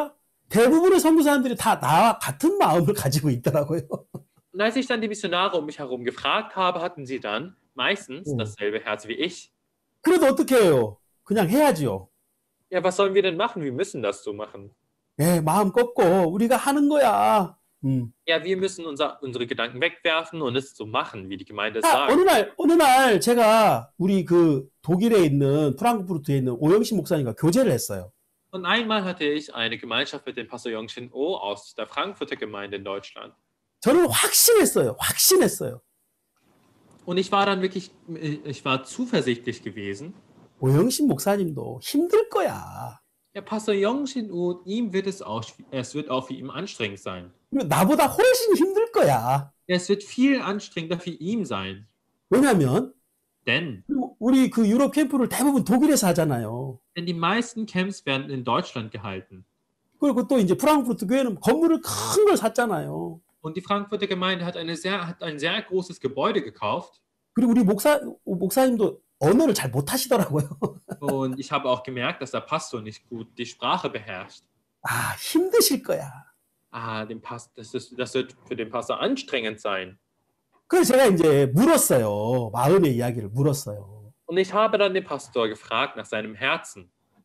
대부분의 선교사님들이 다 나와 같은 마음을 가지고 있더라고요. Und als ich dann die Missionare um mich herum gefragt habe, hatten sie dann meistens 음. dasselbe Herz wie ich. 그래도 어떻게 해요? 그냥 해야지요. Ja, was sollen wir denn machen? Wir müssen das so machen. 예, 마음 꺾고 우리가 하는 거야. Ja, wir müssen unsere Gedanken wegwerfen und es so machen, wie die Gemeinde es 아, sagt. 어느 날 제가 우리 그 독일에 있는 프랑크푸르트에 있는 오영신 목사님과 교제를 했어요. Und einmal hatte ich eine Gemeinschaft mit dem Pastor Yongshin Oh aus der Frankfurter Gemeinde in Deutschland. 저는 확신했어요. Und ich war dann wirklich, ich war zuversichtlich gewesen. 오영신 목사님도 힘들 거야. Ja, Pastor Yongshin Oh, ihm wird es wird auch für ihn anstrengend sein. 그리고 나보다 훨씬 힘들 거야. Es wird viel anstrengender für ihn sein. 왜냐면 Denn 우리 그 유럽 캠프를 대부분 독일에서 하잖아요. die meisten Camps werden in Deutschland gehalten. 그리고 또 이제 프랑크푸르트 교회는 건물을 큰 걸 샀잖아요. Und die Frankfurter Gemeinde hat ein sehr großes Gebäude gekauft. 그리고 우리 목사님도 언어를 잘 못하시더라고요. Und ich habe auch gemerkt, dass der Pastor nicht gut die Sprache beherrscht. 아, 힘드실 거야. Das wird für den Pastor anstrengend sein. 그래서 제가 이제 물었어요. 마음의 이야기를 물었어요. Und ich habe dann den Pastor gefragt nach seinem Herzen.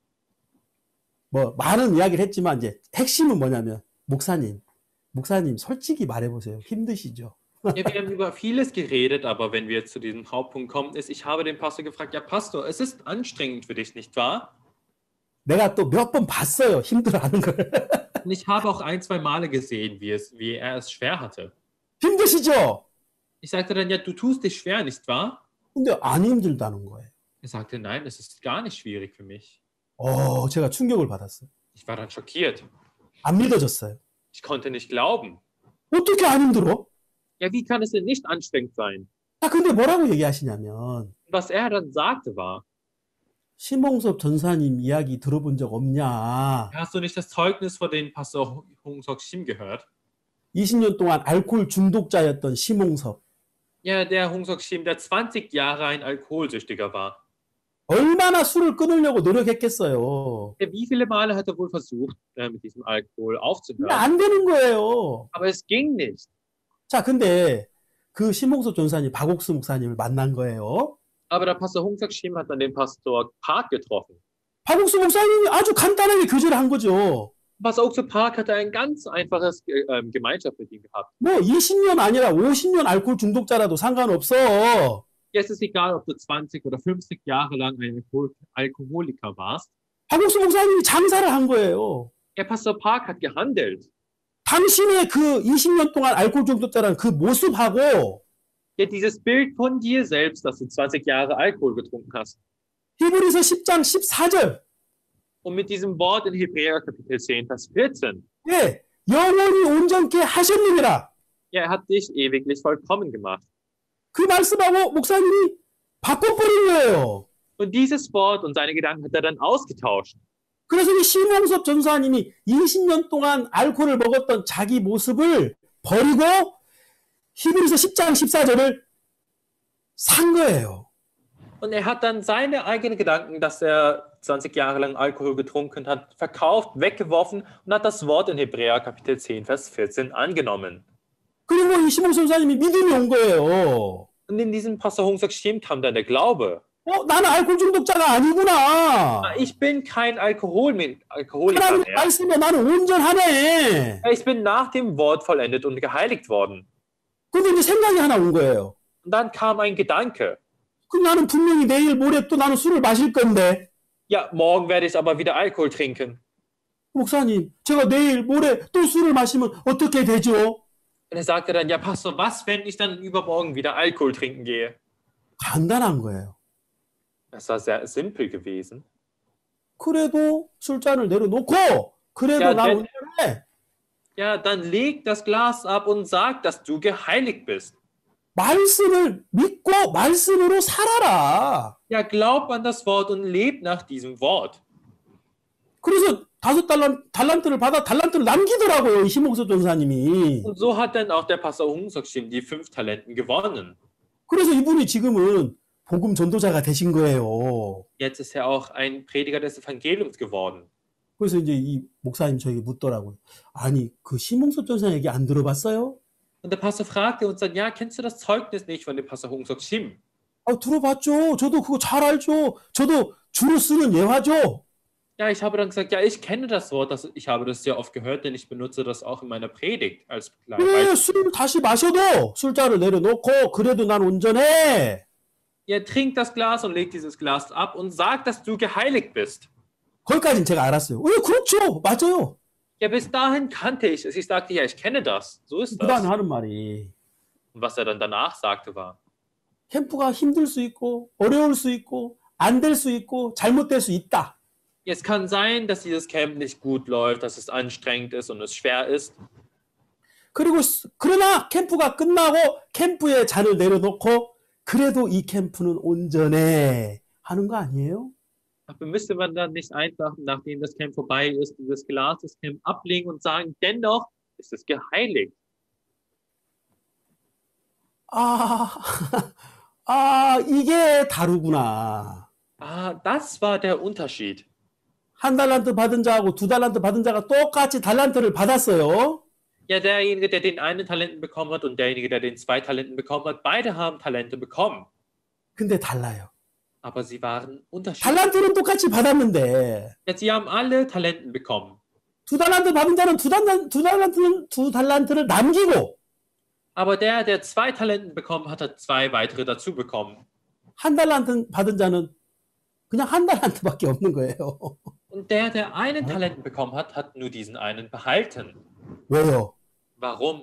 뭐 많은 이야기를 했지만 이제 핵심은 뭐냐면 목사님 솔직히 말해보세요. 힘드시죠? Ja, wir haben über vieles geredet, aber wenn wir jetzt zu diesem Hauptpunkt kommen, ich habe den Pastor gefragt, ja Pastor, es ist anstrengend für dich, nicht wahr? 내가 또 몇 번 봤어요. 힘들어하는 걸. Und ich habe auch ein, zwei Male gesehen, wie er es schwer hatte. 힘드시죠? Ich sagte dann, ja, du tust dich schwer, nicht wahr? 근데 안 힘들다는 거예요. Er sagte, nein, es ist gar nicht schwierig für mich. 제가 충격을 받았어요. Ich war dann schockiert. 안 믿어졌어요. Ich konnte nicht glauben. 어떻게 안 힘들어? Ja, wie kann es denn nicht anstrengend sein? 아, 근데 뭐라고 얘기하시냐면 Was er dann sagte war, 심홍섭 전사님 이야기 들어본 적 없냐? hast du nicht das Zeugnis von dem Pastor Hong Sok Shim gehört? 20년 동안 알코올 중독자였던 심홍섭. Ja, der Hong Sok Shim, der 20 Jahre ein Alkoholsüchtiger war. 얼마나 술을 끊으려고 노력했겠어요. Ja, wie viele Male hat er wohl versucht, mit diesem Alkohol 근데 aufzuhören? 안 되는 거예요. Aber es ging nicht. 자, 근데 그 심홍섭 전사님, 박옥수 목사님을 만난 거예요. Aber der Pastor Hong Sok Shim hat dann den Pastor Park getroffen. 박옥수 목사님이 아주 간단하게 교제를 한 거죠. Pastor Okso Park hatte ein ganz einfaches Gemeinschaft mit ihm gehabt. 뭐 20년 아니라 50년 알코올 중독자라도 상관없어. Jetzt ist egal, ob du 20 oder 50 Jahre lang ein Alkoholiker warst. 박옥수 목사님이 장사를 한 거예요. Der Pastor Park hat gehandelt. 당신의 그 20년 동안 알코올 중독자라는 그 모습하고 Ja, dieses Bild von dir selbst, dass du 20 Jahre Alkohol getrunken hast. 히브리서 10장 14절. Und mit diesem Wort in Hebräer Kapitel 10, Vers 14. 예, 영원히 온전케 하셨느니라. Ja, er hat dich ewiglich vollkommen gemacht. 그 말씀하고 목사님이 바꿔버린 거예요. Und dieses Wort und seine Gedanken hat er dann ausgetauscht. 그래서 이 심홍섭 전사님이 20년 동안 알코올을 먹었던 자기 모습을 버리고 히브리서 10장 14절을 산 거예요. Und er hat dann seine eigenen Gedanken, dass er 20 Jahre lang Alkohol getrunken hat, verkauft, weggeworfen und hat das Wort in Hebräer Kapitel 10, Vers 14 angenommen. 그리고 이 심홍섭 전사님이 믿음이 온 거예요. Und in diesem Pastor Hong Sok Shim kam dann der Glaube. 나는 알코올 중독자가 아니구나. Ich bin kein Alkoholiker 하나님 mehr. 말씀에 나는 온전하네. Ich bin nach dem Wort vollendet und geheiligt worden. 근데 이제 생각이 하나 온 거예요. Und dann kam ein Gedanke. 그럼 나는 분명히 내일 모레 또 나는 술을 마실 건데. Ja, morgen werde ich aber wieder Alkohol trinken. 목사님, 제가 내일 모레 또 술을 마시면 어떻게 되죠? Und er sagte dann, ja Pastor, was, wenn ich dann übermorgen wieder Alkohol trinken gehe? 간단한 거예요. Das war sehr simpel gewesen. 그래도 술잔을 내려놓고 그래도 야, 나는 내- 온전해. Ja, dann leg das Glas ab und sag, dass du geheiligt bist. 말씀을 믿고 말씀으로 살아라. Ja, glaub an das Wort und leb nach diesem Wort. 그래서 5달란트를 받아 달란트를 남기더라고요. 이 심홍섭 전사님이. Und so hat dann auch der Pastor Hong Sok Shim die 5 Talenten gewonnen. 그래서 이분이 지금은 복음 전도자가 되신 거예요. Jetzt ist er auch ein Prediger des Evangeliums geworden. 그래서 이제 이 목사님 저에게 묻더라고요. 아니, 그 심홍섭 전사 얘기 안 들어봤어요? Und der Pastor fragte uns dann, ja, kennst du das Zeugnis nicht von dem Pastor Hong Sok Shim? 아, 들어봤죠. 저도 그거 잘 알죠. 저도 주로 쓰는 예화죠. Ja, ich habe dann gesagt, ja, ich kenne das Wort, ich habe das sehr oft gehört, denn ich benutze das auch in meiner Predigt als 왜 Beispiel. 술 다시 마셔도 술잔을 내려놓고 그래도 난 온전해. Ja, trink das Glas und leg dieses Glas ab und sag, dass du geheiligt bist. 거기까지는 제가 알았어요. 그렇죠. 맞아요. Ja, bis dahin kannte ich es. Ich sagte, ja, ich kenne das. So ist 그다음 das. 하는 말이 Und was er dann danach sagte war, 캠프가 힘들 수 있고 어려울 수 있고 안 될 수 있고 잘못될 수 있다. es kann sein, dass dieses Camp nicht gut läuft, dass es anstrengend ist und es schwer ist. 그리고 그러나 캠프가 끝나고 캠프에 잔을 내려놓고 그래도 이 캠프는 온전해 하는 거 아니에요? Aber müsste man dann nicht einfach, nachdem das Camp vorbei ist, dieses Glas des Camp ablegen und sagen, dennoch ist es geheiligt. 아, 아, 이게 다르구나. Ah, das war der Unterschied. 한 달란트 받은 자하고 두 달란트 받은 자가 똑같이 달란트를 받았어요. Ja, derjenige, der den einen Talenten bekommen hat und derjenige, der den 2 Talenten bekommen hat, beide haben Talente bekommen. 근데 달라요. Aber sie waren unterschiedlich. 달란트는 똑같이 받았는데 Ja, sie haben alle Talenten bekommen. 두 달란트 받은 자는 두 달란트를 남기고 Aber der 2 Talenten bekommen hat, hat 2 weitere dazu bekommen. 한 달란트 받은 자는 그냥 한 달란트밖에 없는 거예요. Und der einen Talenten bekommen hat, hat nur diesen einen behalten. 왜요? Warum?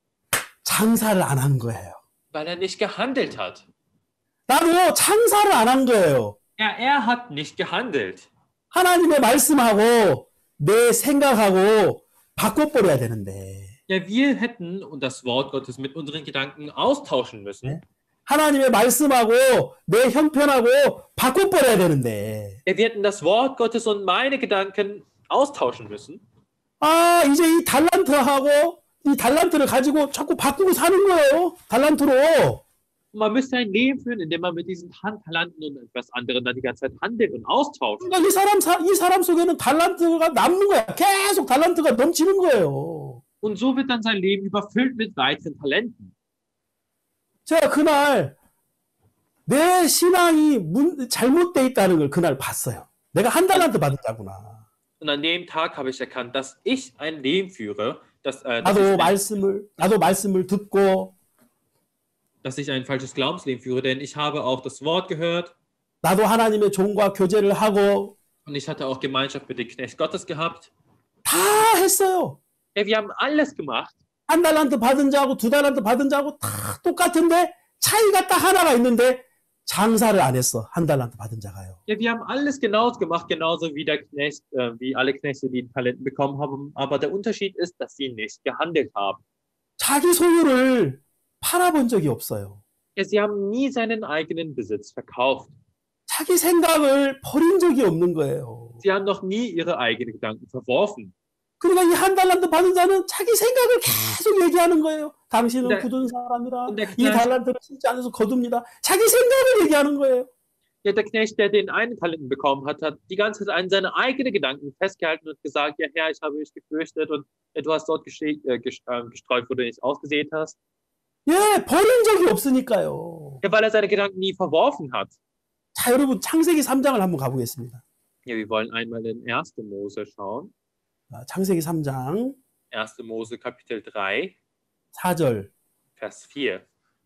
장사를 안 한 거예요. Weil er nicht gehandelt hat. 나도 장사를 안 한 거예요. Ja, er hat nicht gehandelt. 하나님의 말씀하고 내 생각하고 바꿔버려야 되는데 Ja, wir hätten und das Wort Gottes mit unseren Gedanken austauschen müssen. 하나님의 말씀하고 내 형편하고 바꿔버려야 되는데 Ja, wir hätten das Wort Gottes und meine Gedanken austauschen müssen. 아 이제 이 달란트하고 이 달란트를 가지고 자꾸 바꾸고 사는 거예요. 달란트로. Und man müsste ein Leben führen, in dem man mit diesen Talenten und etwas anderem dann die ganze Zeit handelt und austauscht. 그러니까 이 사람 속에는 달란트가 남는 거야. 계속 달란트가 넘치는 거예요. Und so wird dann sein Leben überfüllt mit weiteren Talenten. 제가 그날 내 신앙이 잘못돼 있다는 걸 그날 봤어요. 내가 한 달란트 받은 자구나. Und an dem Tag habe ich erkannt, dass ich ein Leben führe, dass 나도 말씀을 듣고 ich ein falsches Glaubensleben führe, denn ich habe auch das Wort gehört 나도 하나님의 종과 교제를 하고 und ich hatte auch Gemeinschaft mit dem Knecht Gottes gehabt. 다 했어요. Ja, wir haben alles gemacht. 한 달란트 받은 자하고 두 달란트 받은 자하고 다 똑같은데 차이가 딱 하나가 있는데 장사를 안 했어. 한 달란트 받은 자가요. Ja, wir haben alles genauso gemacht, genauso wie der Knecht, wie alle Knechte, die Talenten bekommen haben. Aber der Unterschied ist, dass sie nicht gehandelt haben. 자기 소유를 팔아본 적이 없어요. Ja, sie haben nie seinen eigenen Besitz verkauft. 자기 생각을 버린 적이 없는 거예요. Sie haben noch nie ihre eigenen Gedanken verworfen. 그러니까 이 한 달란트 받은 자는 자기 생각을 계속 얘기하는 거예요. 당신은 네. 굳은 사람이라 네. 이 달란트를 신지 않아서 거둡니다. 자기 생각을 얘기하는 거예요. Ja, der Knecht, der den einen Talenten bekommen hat, hat die ganze Zeit an seine eigenen Gedanken festgehalten und gesagt, ja Herr, ich habe mich gefürchtet und du hast dort gestreut, wo du nicht ausgesät hast. 예, 버린 적이 없으니까요. Ja, weil er seine Gedanken nie verworfen hat. 자, 여러분 창세기 3장을 한번 가보겠습니다. Ja, wir wollen einmal in 1. Mose schauen. 창세기 3장 1. Mose Kapitel 3, 4절 Vers 4.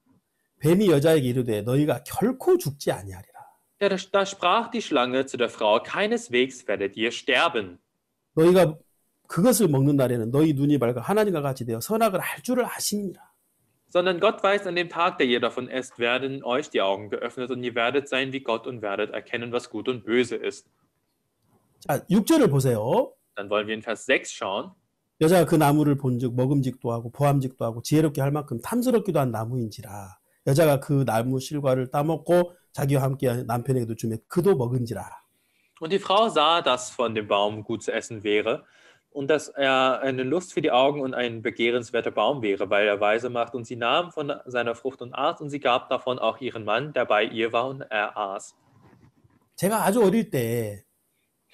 뱀이 여자에게 이르되 너희가 결코 죽지 아니하리라. Ja, da sprach die Schlange zu der Frau, keineswegs werdet ihr sterben. 너희가 그것을 먹는 날에는 너희 눈이 밝아 하나님과 같이 되어 선악을 할 줄을 아시니라. Sondern Gott weiß, an dem Tag, der ihr davon esst, werden euch die Augen geöffnet und ihr werdet sein wie Gott und werdet erkennen, was gut und böse ist. 자, 6절을 보세요. Dann wollen wir in Vers 6 schauen. 여자가 그 나무를 본즉 먹음직도 하고 보암직도 하고 지혜롭게 할 만큼 탐스럽기도 한 나무인지라. 여자가 그 나무 실과를 따먹고 자기와 함께 남편에게도 주매 그도 먹은지라. Und die Frau sah, dass von dem Baum gut zu essen wäre und dass er eine Lust für die Augen und ein begehrenswerter Baum wäre, weil er weise macht. Und sie nahm von seiner Frucht und aß und sie gab davon auch ihren Mann, der bei ihr war, und er aß. 제가 아주 어릴 때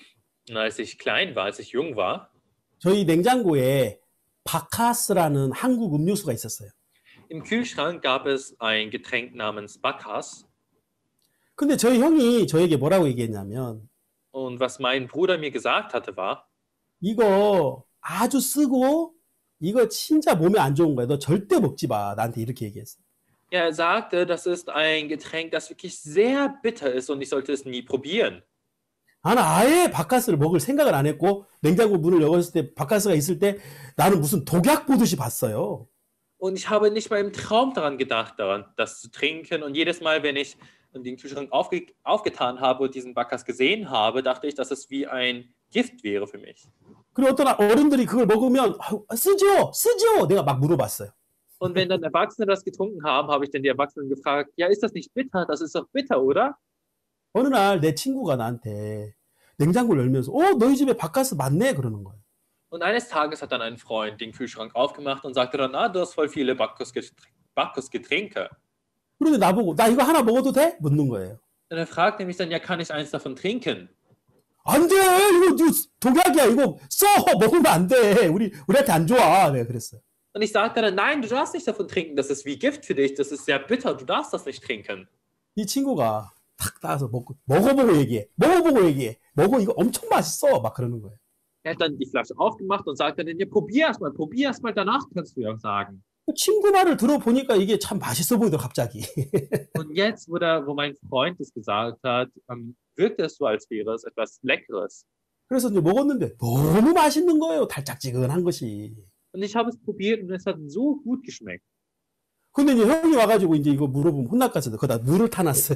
Und als ich klein war, als ich jung war, 저희 냉장고에 바카스라는 한국 음료수가 있었어요. im Kühlschrank gab es ein Getränk namens Bacchus. 근데 저희 형이 저에게 뭐라고 얘기했냐면 Und was mein Bruder mir gesagt hatte, war, 이거 아주 쓰고 이거 진짜 몸에 안 좋은 거야. 너 절대 먹지 마. 나한테 이렇게 얘기했어. er sagte, das ist ein Getränk, das wirklich sehr bitter ist und ich sollte es nie probieren. 나는 아예 바카스를 먹을 생각을 안 했고 냉장고 문을 열었을 때 바카스가 있을 때 나는 무슨 독약 보듯이 봤어요. Und ich habe nicht mal im Traum daran gedacht, das zu trinken. Und jedes Mal, wenn ich den Kühlschrank aufgetan habe und diesen Bacchus gesehen habe, dachte ich, dass es wie ein Gift wäre für mich. 그리고 어떤 어른들이 그걸 먹으면 쓰죠. 내가 막 물어봤어요. Und wenn dann Erwachsene das getrunken haben, habe ich dann die Erwachsenen gefragt, ja, ist das nicht bitter? Das ist doch bitter, oder? 어느 날 내 친구가 나한테 냉장고를 열면서 너희 집에 바카스 많네 그러는 거예요. Und eines Tages hat dann ein Freund den Kühlschrank aufgemacht und sagte dann, du hast voll viele Bacchus-Getränke. 그런데 나보고 나 이거 하나 먹어도 돼? 묻는 거예요. Und er fragte mich dann, ja, kann ich eins davon trinken? 안 돼! 이거 독약이야. 이거 써! 먹으면 안 돼. 우리한테 안 좋아. 내가 그랬어요. Und ich sagte dann, nein, du darfst nicht davon trinken. Das ist wie Gift für dich. Das ist sehr bitter. Du darfst das nicht trinken. 이 친구가 탁 따서 먹어보고 얘기해. 먹어, 이거 엄청 맛있어. 막 그러는 거예요. Er hat dann die Flasche aufgemacht und sagte dann, ja, probier erst mal, danach kannst du ja sagen. 친구 말을 들어보니까 이게 참 맛있어 보이더라, 갑자기. Und jetzt, wo mein Freund es gesagt hat, wirkt es so, als wäre es etwas Leckeres. 그래서 이제 먹었는데 너무 맛있는 거예요. 달짝지근한 것이. Und ich habe es probiert und es hat so gut geschmeckt. 근데 이제 형이 와가지고 이제 이거 물어보면 혼날 것 같아서 거기다 물을 타놨어요.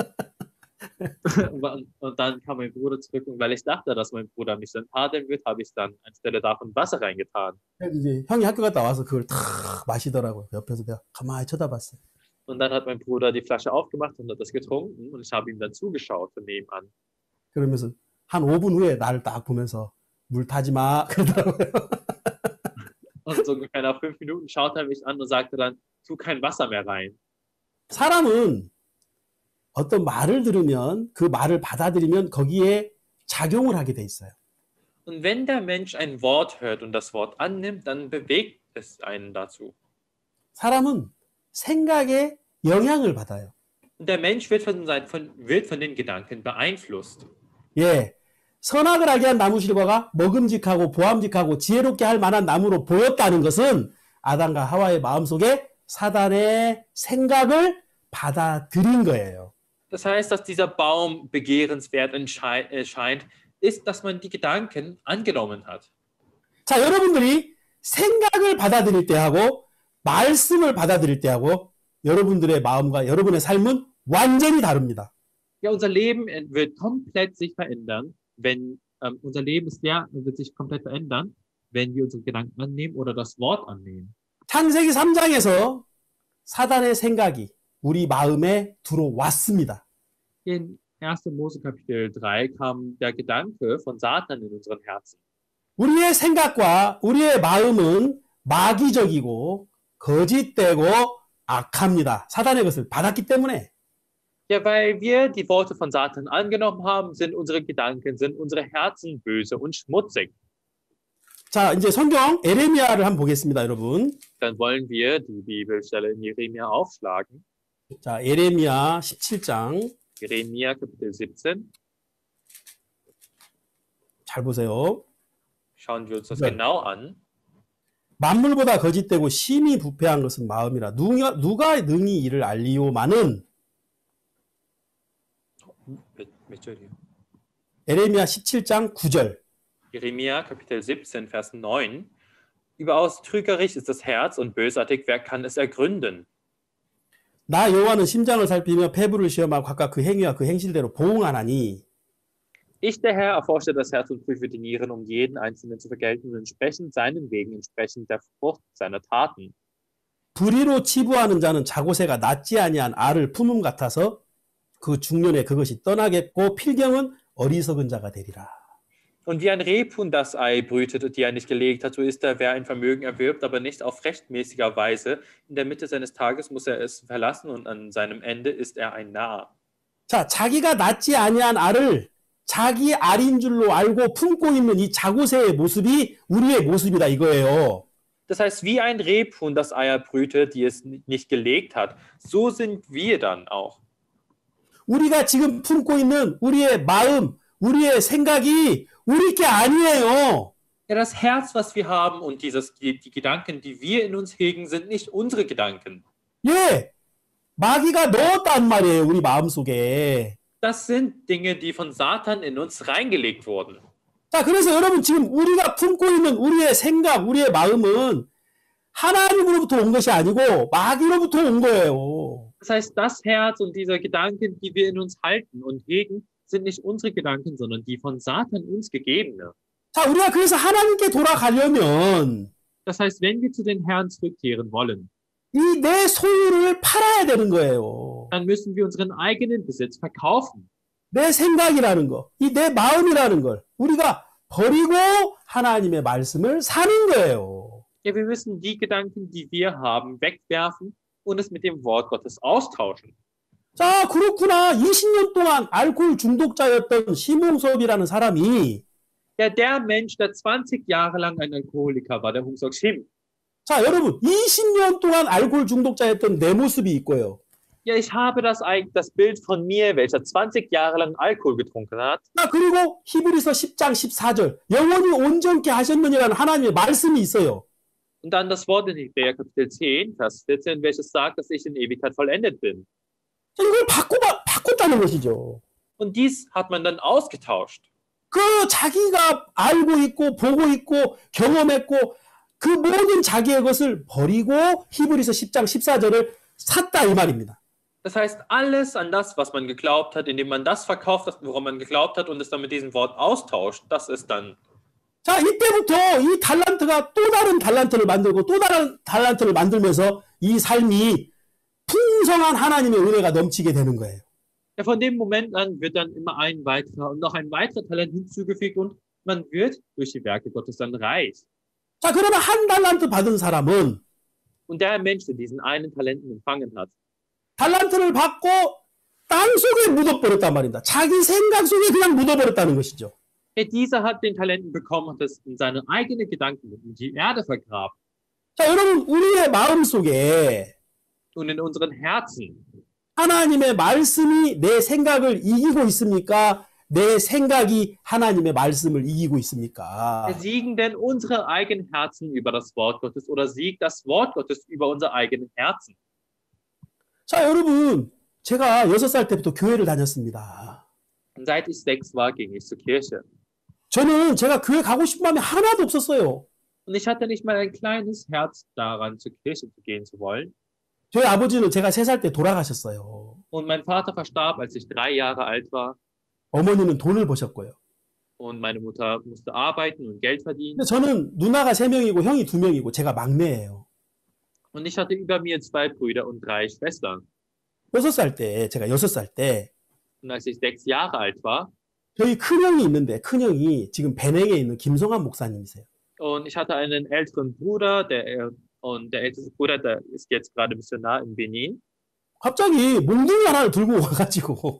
Und dann kam mein Bruder zurück und weil ich dachte, dass mein Bruder mich dann tadeln wird, habe ich dann anstelle davon Wasser reingetan. 이제 형이 학교 갔다 와서 그걸 탁 마시더라고요. 옆에서 내가 가만히 쳐다봤어요. Und dann hat mein Bruder die Flasche aufgemacht und hat das getrunken und ich habe ihm dann zugeschaut von nebenan. 그러면서 한 5분 후에 나를 딱 보면서 물 타지 마 그러더라고요. Und so ungefähr nach 5 Minuten schaute er mich an und sagte dann, tu kein Wasser mehr rein. 사람은 어떤 말을 들으면 그 말을 받아들이면 거기에 작용을 하게 돼 있어요. Und wenn der Mensch ein Wort hört und das Wort annimmt, dann bewegt es einen dazu. 사람은 생각에 영향을 받아요. Und der Mensch wird von den Gedanken beeinflusst. 예, 선악을 하게 한 나무 실과가 먹음직하고 보암직하고 지혜롭게 할 만한 나무로 보였다는 것은 아담과 하와의 마음속에 사단의 생각을 받아들인 거예요. Das heißt, dass dieser Baum begehrenswert erscheint, ist, dass man die Gedanken angenommen hat. 자, 여러분들이 생각을 받아들일 때 하고 말씀을 받아들일 때 하고 여러분들의 마음과 여러분의 삶은 완전히 다릅니다. Ja, unser Leben wird komplett sich verändern, wenn unser Leben wird sich komplett verändern, wenn wir unsere Gedanken annehmen oder das Wort annehmen. 창세기 3장에서 사단의 생각이 우리 마음에 들어왔습니다. In 1. Mose Kapitel 3 kam der Gedanke von Satan in unseren Herzen. 우리의 생각과 우리의 마음은 마귀적이고 거짓되고 악합니다. 사단의 것을 받았기 때문에. Ja, weil wir die Worte von Satan angenommen haben, sind unsere Gedanken, sind unsere Herzen böse und schmutzig. 자, 이제 성경 에레미야를 한번 보겠습니다, 여러분. Dann wollen wir die Bibelstelle in Jeremia aufschlagen. 자, 에레미야 17장. Jeremia Kapitel 17. 잘 보세요. Schauen wir uns das Ja. genau an. 만물보다 거짓되고 심히 부패한 것은 마음이라 누가 능히 이를 알리오마는 에레미야 17장 9절. Jeremia Kapitel 17, Vers 9. Überaus trügerisch ist das Herz und bösartig, wer kann es ergründen? 나 여호와는 심장을 살피며 폐부를 시험하고 각각 그 행위와 그 행실대로 보응하나니. Ich, der Herr, erforsche das Herz und prüfe die Nieren, um jeden Einzelnen zu vergelten und entsprechend seinen Wegen, entsprechend der Frucht seiner Taten. 불의로 치부하는 자는 자고새가 낫지 아니한 알을 품음 같아서 그 중년에 그것이 떠나겠고 필경은 어리석은 자가 되리라. Und wie ein Rebhuhn das Ei brütet und die er nicht gelegt hat, so ist er, wer ein Vermögen erwirbt, aber nicht auf rechtmäßiger Weise. In der Mitte seines Tages muss er es verlassen und an seinem Ende ist er ein Narr. 자, 자기가 낫지 아니한 알을 자기 알인 줄로 알고 품고 있는 이 자고새의 모습이 우리의 모습이다 이거예요. Das heißt, wie ein Rebhuhn das Eier brütet, die es nicht gelegt hat, so sind wir dann auch. 우리가 지금 품고 있는 우리의 마음, 우리의 생각이 우리 게 아니에요. Ja, das Herz, was wir haben und die Gedanken, die wir in uns hegen, sind nicht unsere Gedanken. 예, 마귀가 넣었단 말이에요, 우리 마음속에. Das sind Dinge, die von Satan in uns reingelegt wurden. 자, 그래서 여러분 지금 우리가 품고 있는 우리의 생각, 우리의 마음은 하나님으로부터 온 것이 아니고 마귀로부터 온 거예요. Das heißt, das Herz und diese Gedanken, die wir in uns halten und hegen, sind nicht unsere Gedanken, sondern die von Satan uns gegebene. 자, 우리가 그래서 하나님께 돌아가려면 Das heißt, wenn wir zu den Herrn zurückkehren wollen, 이 내 소유를 팔아야 되는 거예요. dann müssen wir unseren eigenen Besitz verkaufen. 내 생각이라는 거, 이 내 마음이라는 걸 우리가 버리고 하나님의 말씀을 사는 거예요. Ja, wir müssen die Gedanken, die wir haben, wegwerfen und es mit dem Wort Gottes austauschen. 자, 그렇구나. 20년 동안 알코올 중독자였던 심홍섭이라는 사람이 Ja, der Mensch, der 20 Jahre lang ein Alkoholiker war, der Hungsok Shim. 자, 여러분, 20년 동안 알코올 중독자였던 내 모습이 있고요. Ja, ich habe das Bild von mir, welcher 20 Jahre lang Alkohol getrunken hat. 자, 그리고 히브리서 10장 14절 영원히 온전케 하셨느니라는 하나님의 말씀이 있어요. Und dann das Wort in Hebräer Kapitel 10, Vers 14, welches sagt, dass ich in Ewigkeit vollendet bin. 자, 이걸 바꿨다는 것이죠. Und dies hat man dann ausgetauscht. 그 자기가 알고 있고 보고 있고 경험했고 그 모든 자기의 것을 버리고 히브리서 10장 14절을 샀다 이 말입니다. Das heißt, alles an das, was man geglaubt hat, indem man das verkauft, woran man geglaubt hat und es dann mit diesem Wort austauscht, das ist dann. 자, 이때부터 이 달란트가 또 다른 달란트를 만들고 또 다른 달란트를 만들면서 이 삶이 풍성한 하나님의 은혜가 넘치게 되는 거예요. Ja, von dem Moment an wird dann immer ein weiterer und noch ein weiterer Talent hinzugefügt und man wird durch die Werke Gottes dann reich. 자, 그러면 한 달란트 받은 사람은 Und der Mensch, der diesen einen Talenten empfangen hat, 달란트를 받고 땅 속에 묻어버렸단 말입니다. 자기 생각 속에 그냥 묻어버렸다는 것이죠. ja, dieser hat den Talenten bekommen und es in seine eigenen Gedanken in die Erde vergraben. 자, 여러분, 우리의 마음 속에 Und in unseren Herzen, 하나님의 말씀이 내 생각을 이기고 있습니까? 내 생각이 하나님의 말씀을 이기고 있습니까? siegen denn unsere eigenen Herzen über das Wort Gottes oder siegt das Wort Gottes über unsere eigenen Herzen? 자, 여러분, 제가 6살 때부터 교회를 다녔습니다. Und seit ich 6 war, ging ich zur Kirche. 저는 제가 교회 가고 싶은 마음이 하나도 없었어요. Und ich hatte nicht mal ein kleines Herz daran, zur Kirche zu gehen zu wollen. 저희 아버지는 제가 3살 때 돌아가셨어요. Und mein Vater verstarb, als ich 3 Jahre alt war. 어머니는 돈을 버셨고요. Und meine Mutter musste arbeiten und Geld verdienen. 근데 저는 누나가 3명이고 형이 2명이고 제가 막내예요. Und ich hatte über mir 2 Brüder und 3 Schwestern. 6살 때, 제가 6살 때 Und als ich 6 Jahre alt war, 저희 큰형이 있는데 큰형이 지금 베냉에 있는 김성환 목사님이세요. und ich hatte einen älteren Bruder, der älteste Bruder, der ist jetzt gerade Missionar in Benin. 갑자기 몽둥이 하나를 들고 와가지고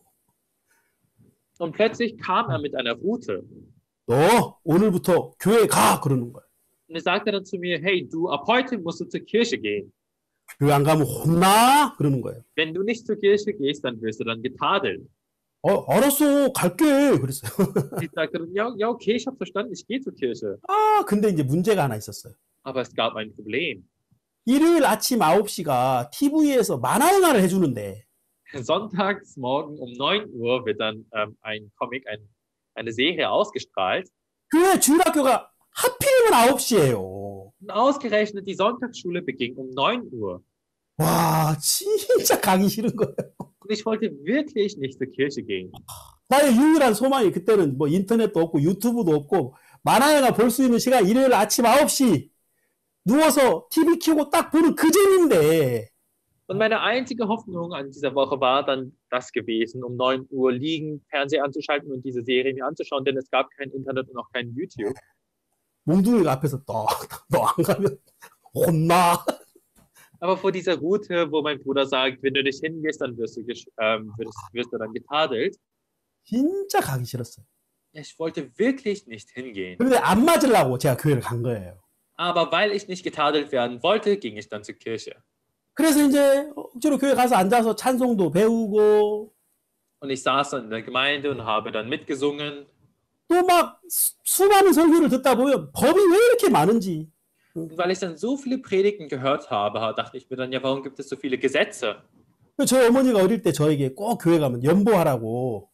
Und plötzlich kam er mit einer Route. 너 오늘부터 교회 가 그러는 거예요. Und er sagte dann zu mir, hey, du, ab heute musst du zur Kirche gehen. 교회 안 가면 혼나 그러는 거예요. Wenn du nicht zur Kirche gehst, dann wirst du dann getadelt. 알았어 갈게 그랬어요. Ich sagte dann, ja, okay, ich habe verstanden, ich gehe zur Kirche. 아 근데 이제 문제가 하나 있었어요. Aber es gab ein Problem. 일요일 아침 9시가 TV에서 만화영화를 해주는데 Sonntags morgen um 9 Uhr wird dann ein Comic, eine Serie ausgestrahlt. 교회 주일학교가 하필이면 9시예요. Und ausgerechnet die Sonntagsschule beging um 9 Uhr. 와 진짜 가기 싫은 거예요. Und ich wollte wirklich nicht zur Kirche gehen. 나의 유일한 소망이 그때는 뭐 인터넷도 없고 유튜브도 없고 만화영화 볼 수 있는 시간 일요일 아침 9시 누워서 TV 켜고 딱 보는 그 재미인데 Und meine einzige Hoffnung an dieser Woche war dann das gewesen, um 9 Uhr liegen, Fernseher anzuschalten und diese Serie mir anzuschauen, denn es gab kein Internet und auch kein YouTube. 몽둥이가 앞에서 너 안 가면 혼나. Aber vor dieser Route, wo mein Bruder sagt, wenn du nicht hingehst, dann wirst du dann getadelt. 진짜 가기 싫었어요. Ich wollte wirklich nicht hingehen. 그런데 안 맞으려고 제가 교회를 간 거예요. Aber weil ich nicht getadelt werden wollte, ging ich dann zur Kirche. 그래서 이제 억지로 교회 가서 앉아서 찬송도 배우고 Und ich saß dann in der Gemeinde und habe dann mitgesungen. 또 막 수많은 설교를 듣다 보면 법이 왜 이렇게 많은지. Und weil ich dann so viele Predigten gehört habe, dachte ich mir dann, ja, warum gibt es so viele Gesetze? 저희 어머니가 어릴 때 저에게 꼭 교회 가면 연보하라고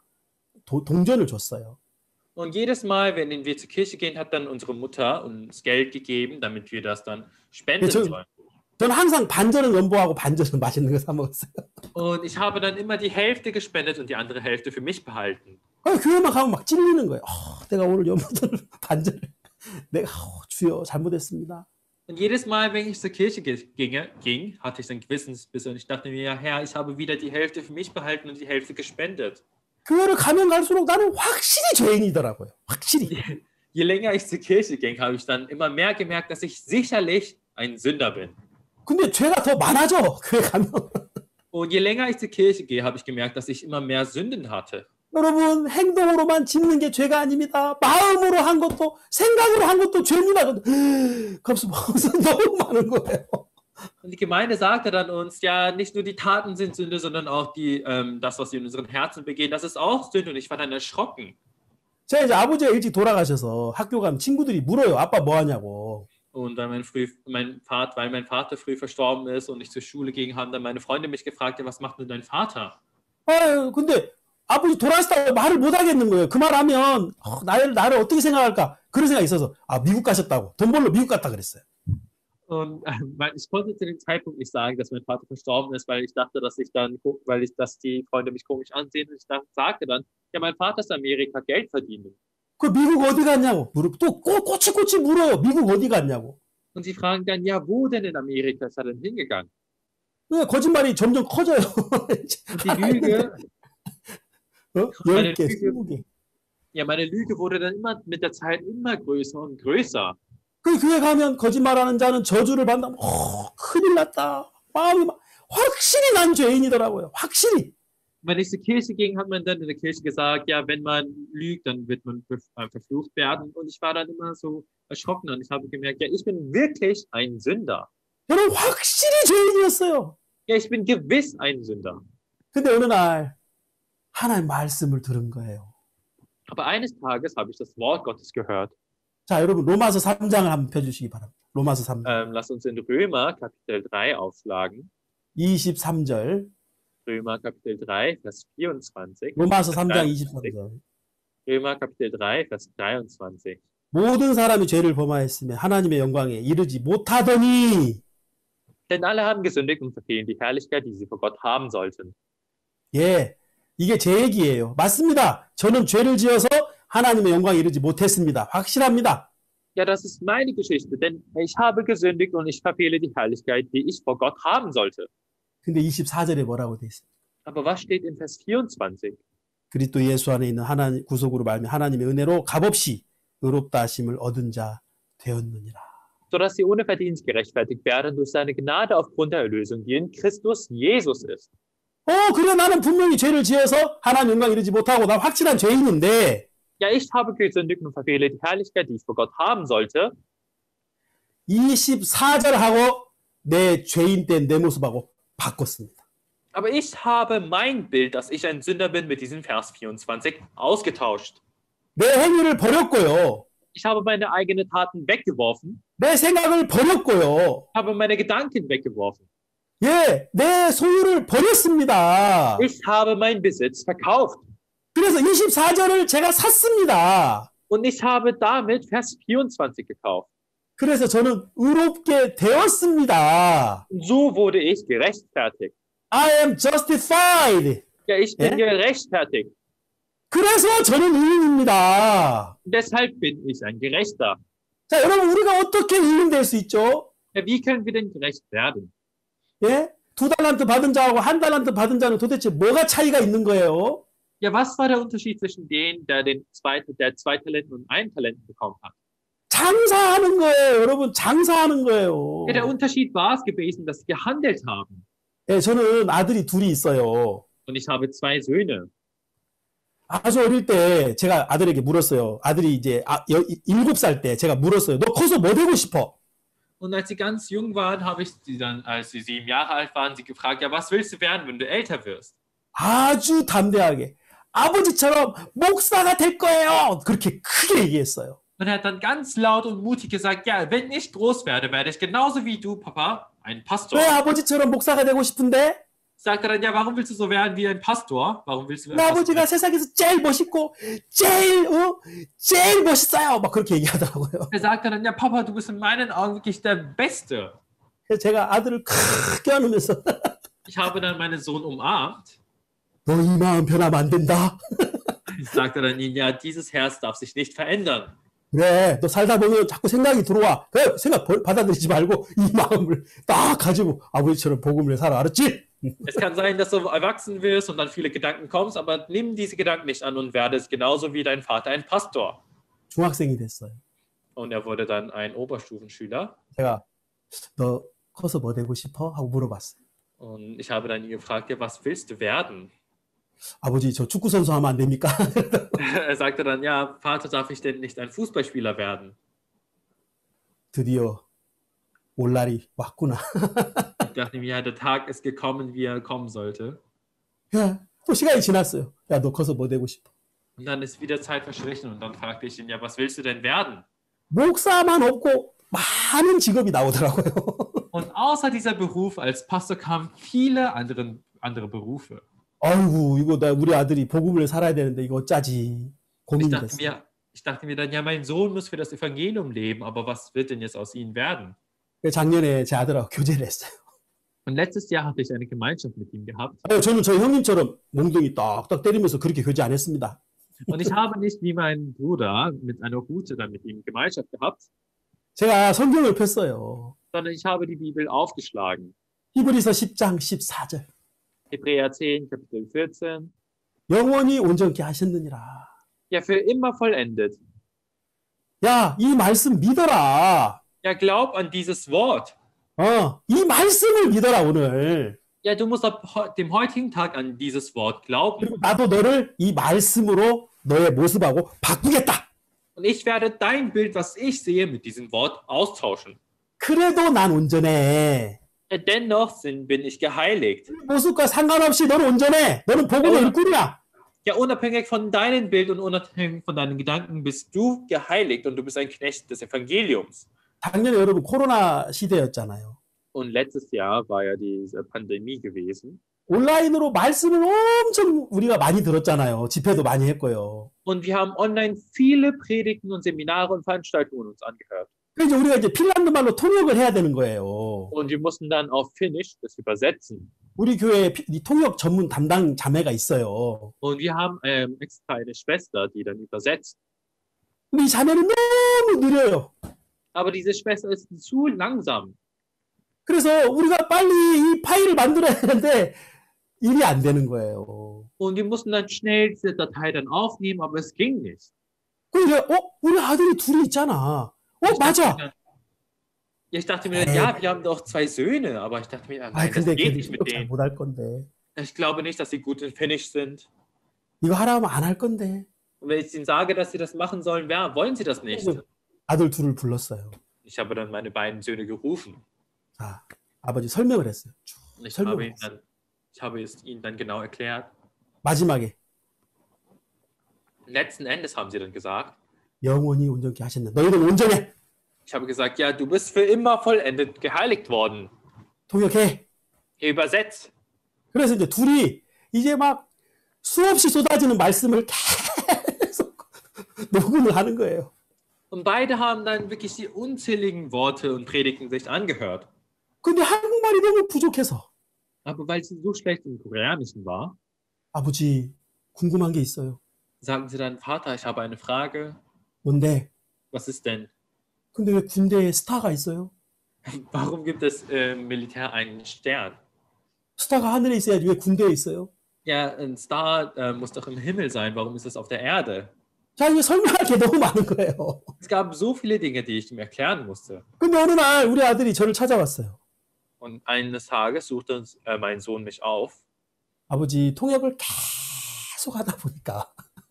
동전을 줬어요. Und jedes Mal, wenn wir zur Kirche gehen, hat dann unsere Mutter uns Geld gegeben, damit wir das dann spenden sollen. 저는 항상 반전은 연보하고 반전은 맛있는 거 사 먹었어요. Und ich habe dann immer die Hälfte gespendet und die andere Hälfte für mich behalten. 교회만 가면 막 찔리는 거예요. 내가 오늘 연보를 반전을 내가 주여 잘못했습니다. Und jedes Mal, wenn ich zur Kirche ging, hatte ich dann Gewissensbisse und ich dachte mir, ja Herr, ich habe wieder die Hälfte für mich behalten und die Hälfte gespendet. 교회를 가면 갈수록 나는 확실히 죄인이더라고요. 확실히. Je länger ich zur Kirche ging, habe ich dann immer mehr gemerkt, dass ich sicherlich ein Sünder bin. 근데 죄가 더 많아져. 교회 가면. Und je länger ich zur Kirche gehe, habe ich gemerkt, dass ich immer mehr Sünden hatte. 여러분, 행동으로만 짓는 게 죄가 아닙니다. 마음으로 한 것도, 생각으로 한 것도 죄입니다. 그래서 너무 많은 거예요. Und die Gemeinde sagte dann uns, ja, nicht nur die Taten sind Sünde, sondern auch das, was wir in unseren Herzen begehen, das ist auch Sünde. Und ich war dann erschrocken. 제가 이제 아버지가 일찍 돌아가셔서 학교 가면 친구들이 물어요. 아빠 뭐 하냐고. Und dann weil mein Vater früh verstorben ist und ich zur Schule ging, haben dann meine Freunde mich gefragt, ja, was macht denn dein Vater? 근데 아버지 돌아가셨다고 말을 못 하겠는 거예요. 그 말 하면 나를 어떻게 생각할까? 그런 생각이 있어서 미국 가셨다고. 돈 벌러 미국 갔다 그랬어요. Und ich konnte zu dem Zeitpunkt nicht sagen, dass mein Vater verstorben ist, weil ich dachte, dass die Freunde mich komisch ansehen. Und ich sagte dann, ja, mein Vater ist in Amerika Geld verdienen. 그 미국 어디 갔냐고. 또 꼬치꼬치 물어요. 미국 어디 갔냐고. Und sie fragen dann, ja, wo denn in Amerika ist er denn hingegangen? 거짓말이 점점 커져요. Und die Lüge, 10개, 20개. ja, meine Lüge wurde dann immer mit der Zeit immer größer und größer. 그 교회 가면 거짓말하는 자는 저주를 받는다. 큰일 났다. 마음이 확실히 난 죄인이더라고요. 확실히. Wenn ich zur Kirche ging, hat man dann in der Kirche gesagt, ja, wenn man lügt, dann wird man verflucht werden. Und ich war dann immer so erschrocken und ich habe gemerkt, ja, ich bin wirklich ein Sünder. 저는 확실히 죄인이었어요. Ja, ich bin gewiss ein Sünder. 근데 어느 날 하나님 말씀을 들은 거예요. Aber eines Tages habe ich das Wort Gottes gehört. 자, 여러분 로마서 3장을 한번 펴주시기 바랍니다. 로마서 3장. Lass uns in Römer Kapitel 3 aufschlagen. 23절. Römer Kapitel 3, Vers 24. 로마서 3장 23절. Römer Kapitel 3, Vers 23. 모든 사람이 죄를 범하였으며 하나님의 영광에 이르지 못하더니 Denn alle haben gesündigt und verfehlen die Herrlichkeit, die sie vor Gott haben sollten. 예, 이게 제 얘기예요. 맞습니다. 저는 죄를 지어서 하나님의 영광에 이르지 못했습니다. 확실합니다. Ja, das ist meine Geschichte, denn ich habe gesündigt und ich verfehle die Herrlichkeit, die ich vor Gott haben sollte. 근데 24절에 뭐라고 돼 있어요? Aber was steht in Vers 24? 그리스도 예수 안에 있는 하나님 구속으로 말미 하나님의 은혜로 값없이 의롭다 하심을 얻은 자 되었느니라. Sodass sie ohne Verdienst gerechtfertigt werden durch seine Gnade aufgrund der Erlösung, die in Christus Jesus ist. 그래 나는 분명히 죄를 지어서 하나님 영광 이르지 못하고 나 확실한 죄인인데 Ja, ich habe gesündigt und verfehle die Herrlichkeit, die ich vor Gott haben sollte. 24절하고 내 죄인 된 내 모습하고 바꿨습니다. Aber ich habe mein Bild, dass ich ein Sünder bin, mit diesem Vers 24 ausgetauscht. 내 행위를 버렸고요. Ich habe meine eigenen Taten weggeworfen. 내 생각을 버렸고요. Ich habe meine Gedanken weggeworfen. 예, 내 소유를 버렸습니다. Ich habe meinen Besitz verkauft. 그래서 24절을 제가 샀습니다. Und ich habe damit Vers 24 gekauft. 그래서 저는 의롭게 되었습니다. Und so wurde ich gerechtfertigt. I am justified. Ja, ich bin gerechtfertigt. 그래서 저는 의인입니다. Und deshalb bin ich ein Gerechter. 자, 여러분 우리가 어떻게 의인될 수 있죠? Ja, wie können wir denn gerecht werden? 예? 2달란트 받은 자하고 1달란트 받은 자는 도대체 뭐가 차이가 있는 거예요? Ja, was war der Unterschied zwischen denen, der zwei Talenten und ein Talent bekommen hat? 장사하는 거예요, 여러분. 장사하는 거예요. Ja, der Unterschied war es gewesen, dass sie gehandelt haben. 예, 저는 아들이 둘이 있어요. Und ich habe zwei Söhne. 아주 어릴 때 제가 아들에게 물었어요. 아들이 이제 7살 때 제가 물었어요. 너 커서 뭐 되고 싶어? Und als sie ganz jung waren, habe ich sie dann, als sie 7 Jahre alt waren, sie gefragt, ja, was willst du werden, wenn du älter wirst? 아주 담대하게 아버지처럼 목사가 될 거예요. 그렇게 크게 얘기했어요. Und er hat dann ganz laut und mutig gesagt, ja, wenn ich groß werde, werde ich genauso wie du, Papa, ein Pastor. 왜 아버지처럼 목사가 되고 싶은데? Sagt er dann, ja, warum willst du so werden wie ein Pastor? Warum willst du wie 내 ein Pastor 아버지가 werden? 세상에서 제일 멋있어요. 막 그렇게 얘기하더라고요. Er sagt dann, ja, Papa, du bist in meinen Augen wirklich der Beste. 그래서 제가 아들을 크게 안으면서 Ich habe dann meinen Sohn umarmt. 너 이 마음 변하면 안 된다. Ich sagte dann ihm, ja, dieses Herz darf sich nicht verändern. 그래, 너 살다 보면 자꾸 생각이 들어와. 그래, 생각 받아들이지 말고 이 마음을 딱 가지고 아버지처럼 복음을 살아. 알았지? Es kann sein, dass du erwachsen wirst und dann viele Gedanken kommst, aber nimm diese Gedanken nicht an und werde es genauso wie dein Vater ein Pastor. 중학생이 됐어요. Und er wurde dann ein Oberstufenschüler. 제가 너 커서 뭐 되고 싶어? 하고 물어봤어요. Und ich habe dann ihn gefragt, ja, was willst du werden? 아버지, 저 축구 선수 하면 안 됩니까? Er sagte dann, ja, Vater, darf ich denn nicht ein Fußballspieler werden? 드디어 올 날이 왔구나. Ich dachte mir, ja, der Tag ist gekommen, wie er kommen sollte. 야, 또 시간이 지났어요. 야, 너 커서 뭐 되고 싶어? Und dann ist wieder Zeit verstrichen und dann fragte ich ihn, ja, was willst du denn werden? 목사만 없고 많은 직업이 나오더라고요. Und außer dieser Beruf als Pastor kamen viele andere Berufe. 아이고, 이거 우리 아들이 복음을 살아야 되는데 이거 어쩌지? 고민이 됐어요. Ich dachte mir dann, ja, mein Sohn muss für das Evangelium leben, aber was wird denn jetzt aus ihm werden? 작년에 제 아들하고 교제를 했어요. Und letztes Jahr hatte ich eine Gemeinschaft mit ihm gehabt. 저는 저희 형님처럼 몽둥이 딱딱 때리면서 그렇게 교제 안 했습니다. Und ich habe nicht wie mein Bruder mit einer Rute dann mit ihm Gemeinschaft gehabt, 제가 성경을 폈어요. sondern ich habe die Bibel aufgeschlagen. 히브리서 10장 14절. Hebräer 10, Kapitel 14. 영원히 온전케 하셨느니라. Ja, für immer vollendet. 야, 이 말씀 믿어라. Ja, glaub an dieses Wort. 이 말씀을 믿어라, 오늘. Ja, du musst ab dem heutigen Tag an dieses Wort glauben. 그리고 나도 너를 이 말씀으로 너의 모습하고 바꾸겠다. Und ich werde dein Bild, was ich sehe, mit diesem Wort austauschen. 그래도 난 온전해. Dennoch bin ich geheiligt. 모습과 상관없이 너는 온전해. 너는 복음의 일꾼이야. Ja, unabhängig von deinem Bild und unabhängig von deinen Gedanken bist du geheiligt und du bist ein Knecht des Evangeliums. 작년에 여러분 코로나 시대였잖아요. Und letztes Jahr war ja diese Pandemie gewesen. 온라인으로 말씀을 엄청 우리가 많이 들었잖아요. 집회도 많이 했고요. Und wir haben online viele Predigten und Seminare und Veranstaltungen uns angehört. 그래서 우리가 이제 핀란드 말로 통역을 해야 되는 거예요. Und wir mussten dann auf Finnisch das übersetzen. 우리 교회에 통역 전문 담당 자매가 있어요. Und wir haben extra eine Schwester, die dann übersetzt. 근데 이 자매는 너무 느려요. Aber diese Schwester ist zu langsam. 그래서 우리가 빨리 이 파일을 만들어야 되는데 일이 안 되는 거예요. Und wir mussten dann schnell diese Datei dann aufnehmen, aber es ging nicht. 그래서 우리 아들이 둘이 있잖아. 맞아. Ich dachte mir, ja, wir haben doch 2 Söhne, aber ich dachte mir, nein, das 근데 geht nicht mit 걔들 잘 denen. 못할 건데. Ich glaube nicht, dass sie gut in Finnisch sind. 이거 하라 하면 안 할 건데. Und wenn ich ihnen sage, dass sie das machen sollen, wollen sie das nicht. 아들 둘을 불렀어요. Ich habe dann meine beiden Söhne gerufen. 자, 아버지 설명을 했어요. 쭉 Und ich 설명을 했어요. habe es ihnen dann genau erklärt. 마지막에 Letzten Endes haben sie dann gesagt, 영원히 온전케 하셨네. 너희는 온전해. ich habe gesagt, ja, du bist für immer vollendet geheiligt worden. 통역해. Übersetzt. 그래서 이제 둘이 이제 막 수없이 쏟아지는 말씀을 계속 녹음을 하는 거예요. Und beide haben dann wirklich die unzähligen Worte und Predigten sich angehört. 근데 한국말이 너무 부족해서 Aber weil sie so schlecht im Koreanischen war, 아버지 궁금한 게 있어요. sagen sie dann, Vater, ich habe eine Frage. 뭔데? Was ist denn? 근데 왜 군대에 스타가 있어요? Warum gibt es im Militär einen Stern? 스타가 하늘에 있어야지 왜 군대에 있어요? Ja, ein Star muss doch im Himmel sein. Warum ist es auf der Erde? 자, 이게 설명할 게 너무 많은 거예요. Es gab so viele Dinge, die ich ihm erklären musste. 근데 어느 날 우리 아들이 저를 찾아왔어요. Und eines Tages suchte mein Sohn mich auf. 아버지 통역을 계속 하다 보니까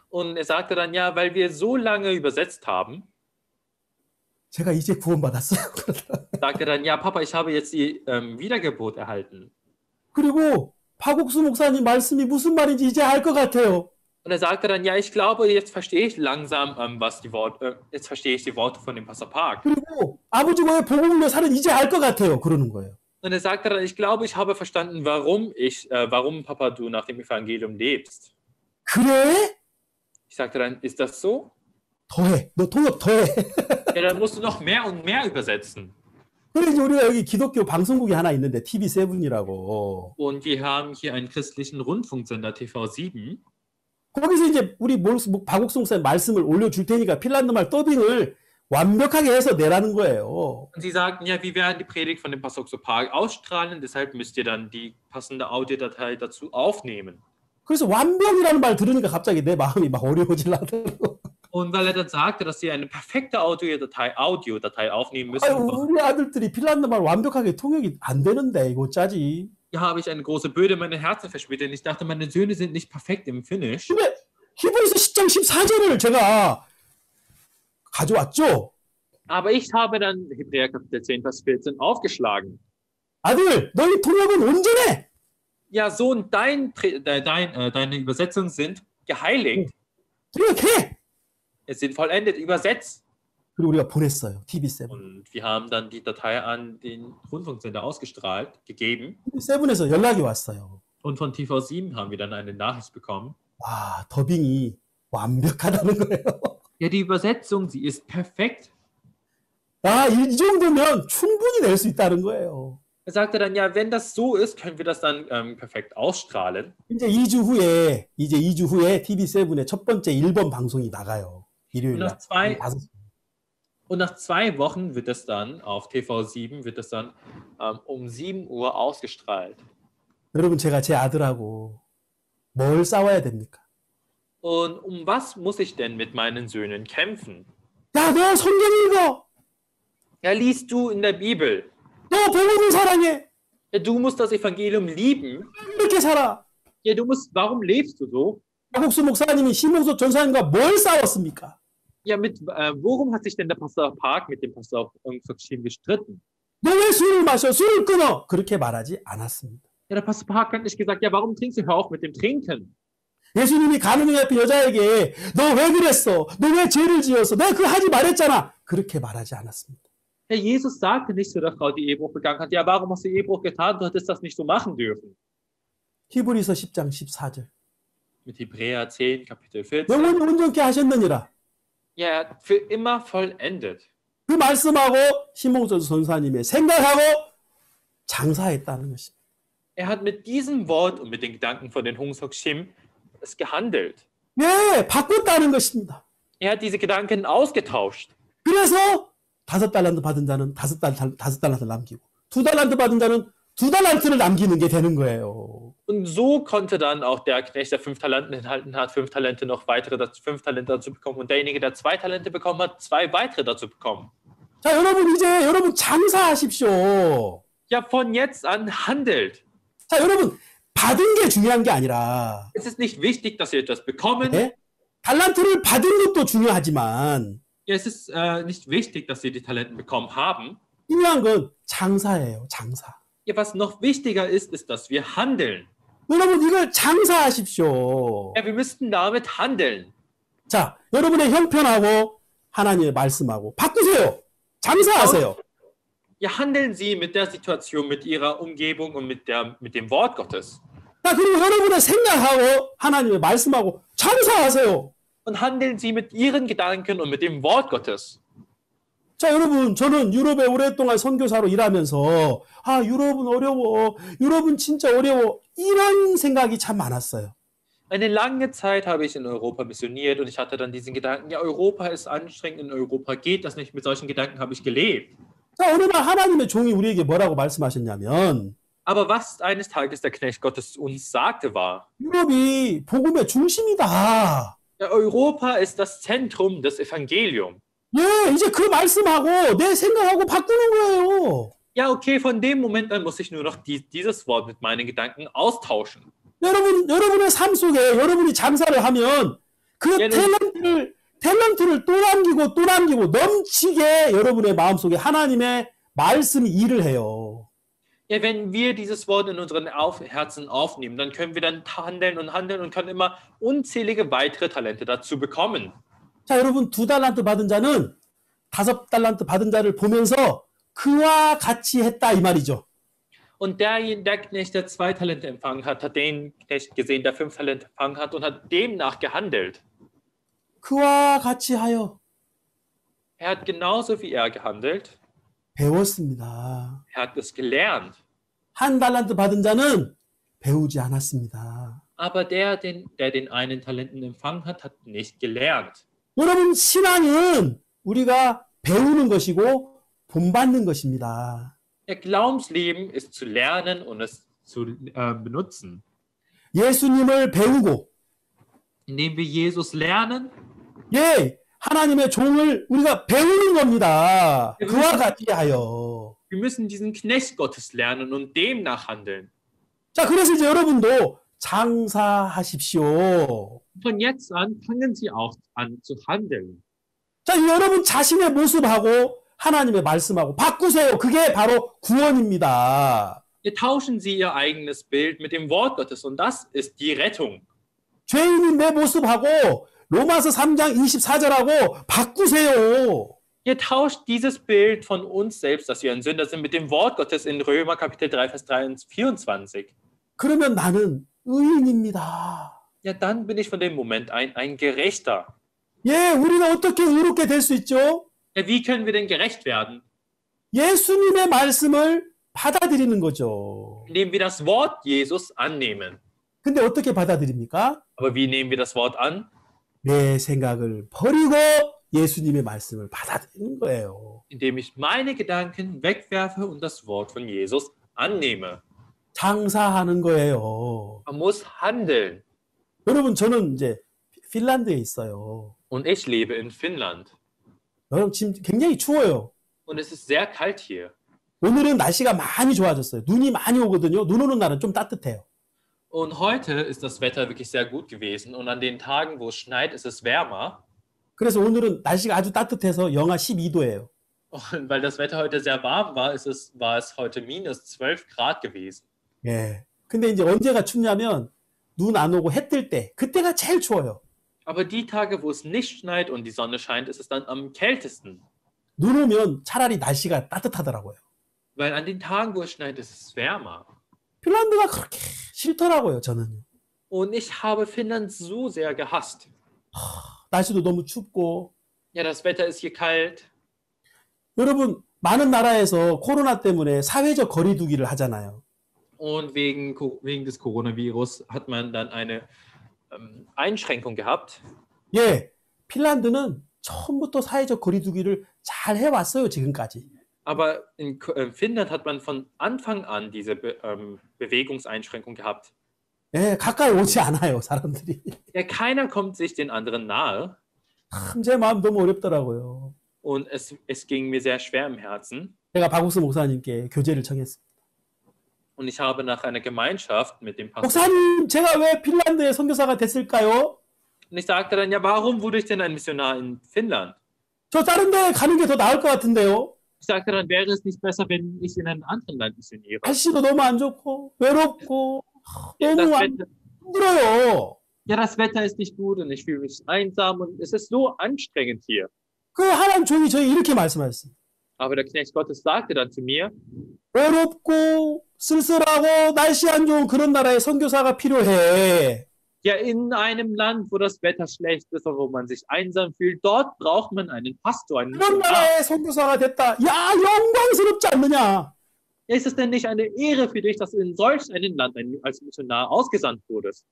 Und er sagte dann, ja, weil wir so lange übersetzt haben, 제가 이제 구원받았어요. sagte er dann, ja, Papa, ich habe jetzt die Wiedergeburt erhalten. 그리고 박옥수 목사님 말씀이 무슨 말인지 이제 알 것 같아요. Und er sagte dann, ja, ich glaube, jetzt verstehe ich langsam, jetzt verstehe ich die Worte von dem Pastor Park. 그리고 아버지가 왜 복음으로 사는 이제 알 것 같아요. 그러는 거예요. Und er sagte dann, ich glaube, ich habe verstanden, warum Papa, du nach dem Evangelium lebst. 그래? Ich sagte dann, ist das so? 더해. 너 통역 더해. Ja, dann musst du noch mehr und mehr übersetzen. 그래서 우리가 여기 기독교 방송국이 하나 있는데 TV7이라고. Und wir haben hier einen christlichen Rundfunksender TV7. 거기서 이제 우리 박옥수 목사님 말씀을 올려줄 테니까 핀란드 말 더빙을 완벽하게 해서 내라는 거예요. Und sie sagten, ja, wir werden die Predigt von dem Pastor Park ausstrahlen, deshalb müsst ihr dann die passende Audiodatei dazu aufnehmen. 그래서 완벽이라는 말 들으니까 갑자기 내 마음이 막 어려워지려고. Und weil er dann sagte, dass sie eine perfekte Audiodatei aufnehmen müssen, 우리 아들들이 핀란드 말 완벽하게 통역이 안 되는데 이거 짜지. ja, habe ich eine große Bürde in meinem Herzen verspürt, denn ich dachte, meine Söhne sind nicht perfekt im Finnish. 근데 히브리서 10장 14절을 제가 가져왔죠. Aber ich habe dann Hebräer Kapitel 10, Vers 14 aufgeschlagen. 아들, 너희 통역은 온전해. Ja, Sohn, deine Übersetzungen sind geheiligt. 통역해. Es sind vollendet, übersetzt. 그리고 우리가 보냈어요. TV7. Und wir haben dann die Datei an den Rundfunksender ausgestrahlt, gegeben. TV7에서 연락이 왔어요. Und von TV7 haben wir dann eine Nachricht bekommen. 와, 더빙이 완벽하다는 거예요. Ja, die Übersetzung, sie ist perfekt. 아, 이 정도면 충분히 낼 수 있다는 거예요. Er sagte dann, ja, wenn das so ist, können wir das dann perfekt ausstrahlen. 이제 2주 후에 TV7의 첫 번째 1번 방송이 나가요. 일요일 날. Und nach 2 Wochen wird es dann auf TV7 um 7 Uhr ausgestrahlt. 여러분, 제가 제 아들하고 뭘 싸워야 됩니까? Und um was muss ich denn mit meinen Söhnen kämpfen? 야, 너 성경 읽어. Ja, liest du in der Bibel. 너 복음을 사랑해. Ja, du musst das Evangelium lieben. 이렇게 살아. Ja, warum lebst du so? 박옥수 목사님이 심홍석 전사님과 뭘 싸웠습니까? Ja, worum hat sich denn der Pastor Park mit dem Pastor Schim gestritten? 너 왜 술을 마셔? 술을 끊어. 그렇게 말하지 않았습니다. Ja, der Pastor Park hat nicht gesagt, ja, warum trinkst du? Hör auf mit dem Trinken. 예수님이 가늠 앞에 여자에게 너 왜 그랬어? 너 왜 죄를 지었어? 내가 그거 하지 말했잖아. 그렇게 말하지 않았습니다. Ja, Jesus sagte nicht zu der Frau, die Ehebruch begangen hat, ja, warum hast du Ehebruch getan? Du hättest das nicht so machen dürfen. 히브리서 10장 14절. Mit Hebräer 10, Kapitel 14. 영원히 온전케 하셨느니라. Ja, er hat für immer vollendet. 그 말씀하고 심홍선 선사님의 생각하고 장사했다는 것입니다. Er hat mit diesem Wort und mit den Gedanken von den Hong-Sok Shim es gehandelt. 네, 바꿨다는 것입니다. Er hat diese Gedanken ausgetauscht. 그래서 5달란트 받은 자는 5달란트 남기고 2달란트 받은 자는 2달란트를 남기는 게 되는 거예요. Und so konnte dann auch der Knecht, der 5 Talente enthalten hat, 5 Talente noch weitere, 5 Talente dazu bekommen. Und derjenige, der 2 Talente bekommen hat, 2 weitere dazu bekommen. 자, 여러분 장사하십시오. Ja, von jetzt an handelt. 자, 여러분 받은 게 중요한 게 아니라 Es ist nicht wichtig, dass ihr etwas bekommen. 네? 달란트를 받은 것도 중요하지만 Ja, es ist nicht wichtig, dass sie die Talenten bekommen haben. 중요한 건 장사예요. 장사. Ja, was noch wichtiger ist, ist, dass wir handeln. 여러분 이걸 장사하십시오. Ja, wir müssten damit handeln. 자, 여러분의 형편하고 하나님의 말씀하고 바꾸세요. 장사하세요. Ja, handeln Sie mit der Situation, mit Ihrer Umgebung und mit dem Wort Gottes. 자, 그리고 여러분의 생각하고 하나님의 말씀하고 장사하세요. Und handeln Sie mit Ihren Gedanken und mit dem Wort Gottes. 자, 여러분, 저는 유럽에 오랫동안 선교사로 일하면서 유럽은 어려워. 유럽은 진짜 어려워. 이런 생각이 참 많았어요. Eine lange Zeit habe ich in Europa missioniert und ich hatte dann diesen Gedanken, ja, Europa ist anstrengend, in Europa geht das nicht. Mit solchen Gedanken habe ich gelebt. 자, 어느 날 하나님의 종이 우리에게 뭐라고 말씀하셨냐면 Aber was eines Tages der Knecht Gottes uns sagte war, 유럽이 복음의 중심이다. ja, Europa ist das Zentrum des Evangeliums. 예, 이제 그 말씀하고 내 생각하고 바꾸는 거예요. Ja, okay, von dem Moment an muss ich nur noch dieses Wort mit meinen Gedanken austauschen. 여러분의 삶 속에 여러분이 장사를 하면 그 얘는- 탤런트를 또 남기고 또 남기고 넘치게 여러분의 마음속에 하나님의 말씀이 일을 해요. Ja, wenn wir dieses Wort in unseren Herzen aufnehmen, dann können wir dann handeln und können immer unzählige weitere Talente dazu bekommen. 자, 여러분 2달란트 받은 자는 5달란트 받은 자를 보면서 그와 같이 했다 이 말이죠. Und der Knecht, der 2 Talente empfangen hat, hat den Knecht gesehen, der 5 Talente empfangen hat und hat demnach gehandelt. 그와 같이 하여 Er hat genauso wie er gehandelt. 배웠습니다. Er hat es gelernt. 1달란트 받은 자는 배우지 않았습니다. Aber der den einen Talenten empfangen hat, hat nicht gelernt. 여러분 신앙은 우리가 배우는 것이고 본받는 것입니다. Der Glaubensleben ist zu lernen und es zu benutzen. 예수님을 배우고 Indem wir Jesus lernen, 예, 하나님의 종을 우리가 배우는 겁니다. 그와 같이 하여. wir müssen diesen Knecht Gottes lernen und demnach handeln. 자, 그래서 이제 여러분도 장사하십시오. Von jetzt an fangen Sie auch an zu handeln. 자, 여러분 자신의 모습하고 하나님의 말씀하고 바꾸세요. 그게 바로 구원입니다. Tauschen Sie Ihr eigenes Bild mit dem Wort Gottes und das ist die Rettung. 죄인인 내 모습하고 로마서 3장 24절하고 바꾸세요. Ihr tauscht dieses Bild von uns selbst, dass wir ein Sünder sind, mit dem Wort Gottes in Römer Kapitel 3, Vers 3 und 24. 그러면 나는 의인입니다. Ja, dann bin ich von dem Moment ein Gerechter. 예, 우리가 어떻게 의롭게 될 수 있죠? Ja, wie können wir denn gerecht werden? 예수님의 말씀을 받아들이는 거죠. Indem wir das Wort Jesus annehmen. 근데 어떻게 받아들입니까? Aber wie nehmen wir das Wort an? 내 생각을 버리고 예수님의 말씀을 받아들이는 거예요. Indem ich meine Gedanken wegwerfe und das Wort von Jesus annehme. 장사하는 거예요. Man muss handeln. 여러분, 저는 이제 핀란드에 있어요. Und ich lebe in Finnland. 여러분, 지금 굉장히 추워요. Und es ist sehr kalt hier. 오늘은 날씨가 많이 좋아졌어요. 눈이 많이 오거든요. 눈 오는 날은 좀 따뜻해요. Und heute ist das Wetter wirklich sehr gut gewesen. Und an den Tagen, wo es schneit, ist es wärmer. 그래서 오늘은 날씨가 아주 따뜻해서 영하 12도예요. Und weil das Wetter heute sehr warm war, war es heute minus 12 Grad gewesen. 예. 근데 이제 언제가 춥냐면 눈 안 오고 해 뜰 때, 그때가 제일 추워요. Aber die Tage, wo es nicht schneit und die Sonne scheint, ist es dann am kältesten. 눈 오면 차라리 날씨가 따뜻하더라고요. Weil an den Tagen, wo es schneit, ist es wärmer. 핀란드가 그렇게 싫더라고요, 저는. Und ich habe Finnland so sehr gehasst. 날씨도 너무 춥고. Ja, das Wetter ist hier kalt. 여러분, 많은 나라에서 코로나 때문에 사회적 거리두기를 하잖아요. Und wegen des Coronavirus hat man dann eine Einschränkung gehabt. 예, 핀란드는 처음부터 사회적 거리두기를 잘 해왔어요, 지금까지. Aber in Finnland hat man von Anfang an diese Bewegungseinschränkung gehabt. 예, 가까이 오지 않아요, 사람들이. Ja, keiner kommt sich den anderen nahe. 참, 제 마음 너무 어렵더라고요. Und es ging mir sehr schwer im Herzen. 제가 박욱수 목사님께 교제를 청했습니다. Und ich habe nach einer Gemeinschaft mit dem Pastor. 목사님, 제가 왜 핀란드의 선교사가 됐을까요? Und ich sagte dann, ja, warum wurde ich denn ein Missionar in Finnland? 저 다른 데 가는 게 더 na을 것 같은데요. Ich sagte dann, wäre es nicht besser, wenn ich in einem anderen Land missioniere? 날씨도 너무 안 좋고 외롭고 Ja, 너무 힘들어요. das Wetter ist nicht gut und ich fühle mich einsam und es ist so anstrengend hier. 그 하나님 종이 저희 이렇게 말씀하셨어요. Aber der Knecht Gottes sagte dann zu mir, 외롭고 쓸쓸하고 날씨 안 좋은 그런 나라에 선교사가 필요해. ja, in einem Land, wo das Wetter schlecht ist und wo man sich einsam fühlt, dort braucht man einen Pastor, einen 그런 Missionar. 나라에 선교사가 됐다. 야, 영광스럽지 않느냐? Ist es denn nicht eine Ehre für dich, dass du in solch einem Land als Missionar ausgesandt wurdest?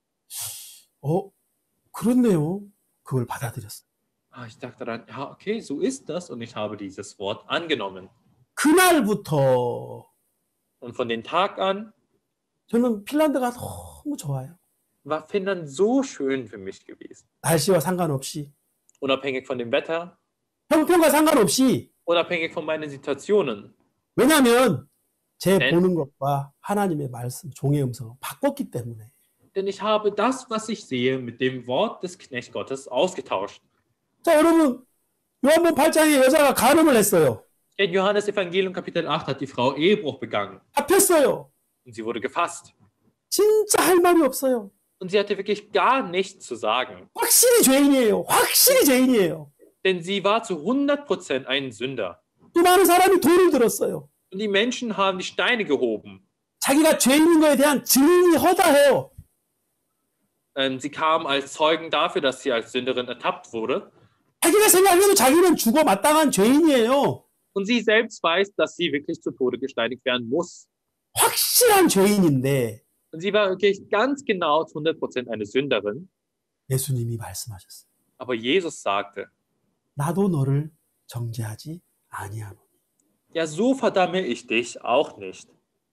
그렇네요. 그걸 받아들였어요. Ich dachte dann, ja, okay, so ist das und ich habe dieses Wort angenommen. 그날부터 Und von dem Tag an 저는 핀란드가 너무 좋아요. war Finnland so schön für mich gewesen. 날씨와 상관없이, Unabhängig von dem Wetter, 형편과 상관없이. unabhängig von meinen Situationen. 왜냐하면 제 네. 보는 것과 하나님의 말씀, 종의 음성을 바꿨기 때문에. denn ich habe das, was ich sehe, mit dem Wort des Knecht Gottes ausgetauscht. 자, 여러분, 요한복음 8장에 여자가 간음을 했어요. In Johannes Evangelium Kapitel 8 hat die Frau Ehebruch begangen 잡혔어요. und sie wurde gefasst. 진짜 할 말이 없어요. Und sie hatte wirklich gar nichts zu sagen, 확실히 죄인이에요. 확실히 죄인이에요. denn sie war zu 100% ein Sünder. 또 많은 사람이 돌을 들었어요. Und die Menschen haben die Steine gehoben. 자기가 죄인인 거에 대한 증인이 허다해요. Sie kamen als Zeugen dafür, dass sie als Sünderin ertappt wurde. 자기가 생각해도 자기는 죽어 마땅한 죄인이에요. Und sie selbst weiß, dass sie wirklich zu Tode gesteinigt werden muss. 확실한 죄인인데 Und sie war wirklich ganz genau zu 100% eine Sünderin. 예수님이 말씀하셨어요. Aber Jesus sagte, 나도 너를 정죄하지 아니하노니. ja, so verdamme ich dich auch nicht.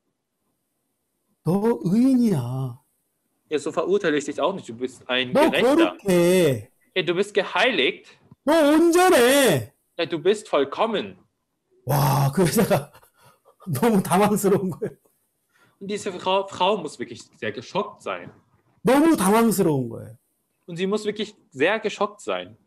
너 의인이야. Ja, so verurteile ich dich auch nicht. Du bist ein 너 Gerechter. 거룩해. Ja, du bist geheiligt. 너 온전해. Ja, du bist vollkommen. 와, 그 여자가 너무 당황스러운 거예요. Und diese Frau muss wirklich sehr geschockt sein. 너무 당황스러운 거예요. Und sie muss wirklich sehr geschockt sein.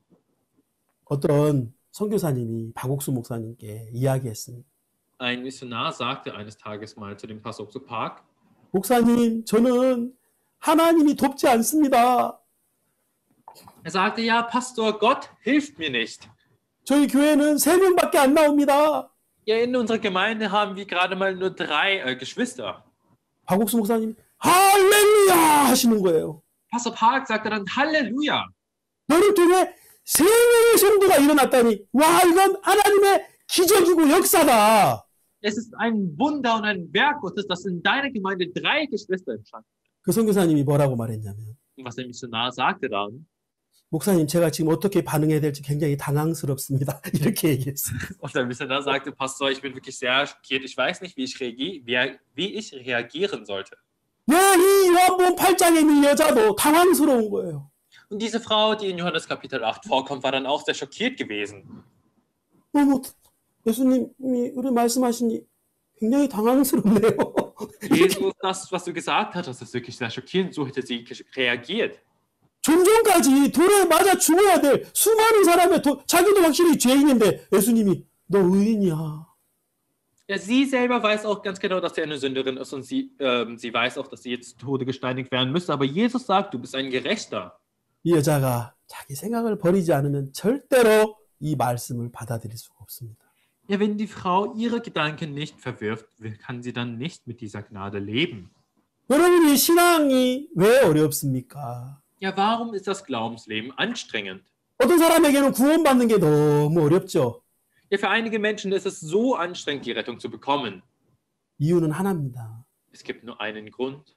어떤 선교사님이 박옥수 목사님께 이야기했습니다. Ein Missionar sagte eines Tages mal zu dem Pastor zu Park, 목사님, 저는 하나님이 돕지 않습니다. er sagte, ja, Pastor, Gott hilft mir nicht. 저희 교회는 3명밖에 안 나옵니다. Ja, in unserer Gemeinde haben wir gerade mal nur 3 Geschwister. 박옥수 목사님, 할렐루야 하시는 거예요. Pastor Park sagte dann, Halleluja. 너를 통해 3명의 성도가 일어났다니, 와, 이건 하나님의 기적이고 역사다. Es ist ein Wunder und ein Werk Gottes, dass in deiner Gemeinde 3 Geschwister entstanden. 그 선교사님이 뭐라고 말했냐면, Und was der Missionar sagte dann, 목사님, 제가 지금 어떻게 반응해야 될지 굉장히 당황스럽습니다. 이렇게 얘기했어요. und der Missionar sagte, Pastor, ich bin wirklich sehr schockiert. Ich weiß nicht, wie ich reagieren sollte. 야, 이 요한복음 8장에 있는 여자도 당황스러운 거예요. Und diese Frau, die in Johannes Kapitel 8 vorkommt, war dann auch sehr schockiert gewesen. 너무 예수님이 우리 말씀하시니 굉장히 당황스럽네요. Jesus, das, was du gesagt hast, das ist wirklich sehr schockierend. So hätte sie reagiert. 좀 전까지 돌에 맞아 죽어야 될 수많은 사람의 자기도 확실히 죄인인데 예수님이 너 의인이야. Ja, sie selber weiß auch ganz genau, dass sie eine Sünderin ist und sie weiß auch, dass sie jetzt zu Tode gesteinigt werden müsste. Aber Jesus sagt, du bist ein Gerechter. 이 여자가 자기 생각을 버리지 않으면 절대로 이 말씀을 받아들일 수가 없습니다. Ja, wenn die Frau ihre Gedanken nicht verwirft, kann sie dann nicht mit dieser Gnade leben. 여러분이 신앙이 왜 어렵습니까? Ja, warum ist das Glaubensleben anstrengend? 어떤 사람에게는 구원받는 게 너무 어렵죠. Ja, für einige Menschen ist es so anstrengend, die Rettung zu bekommen. 이유는 하나입니다. Es gibt nur einen Grund.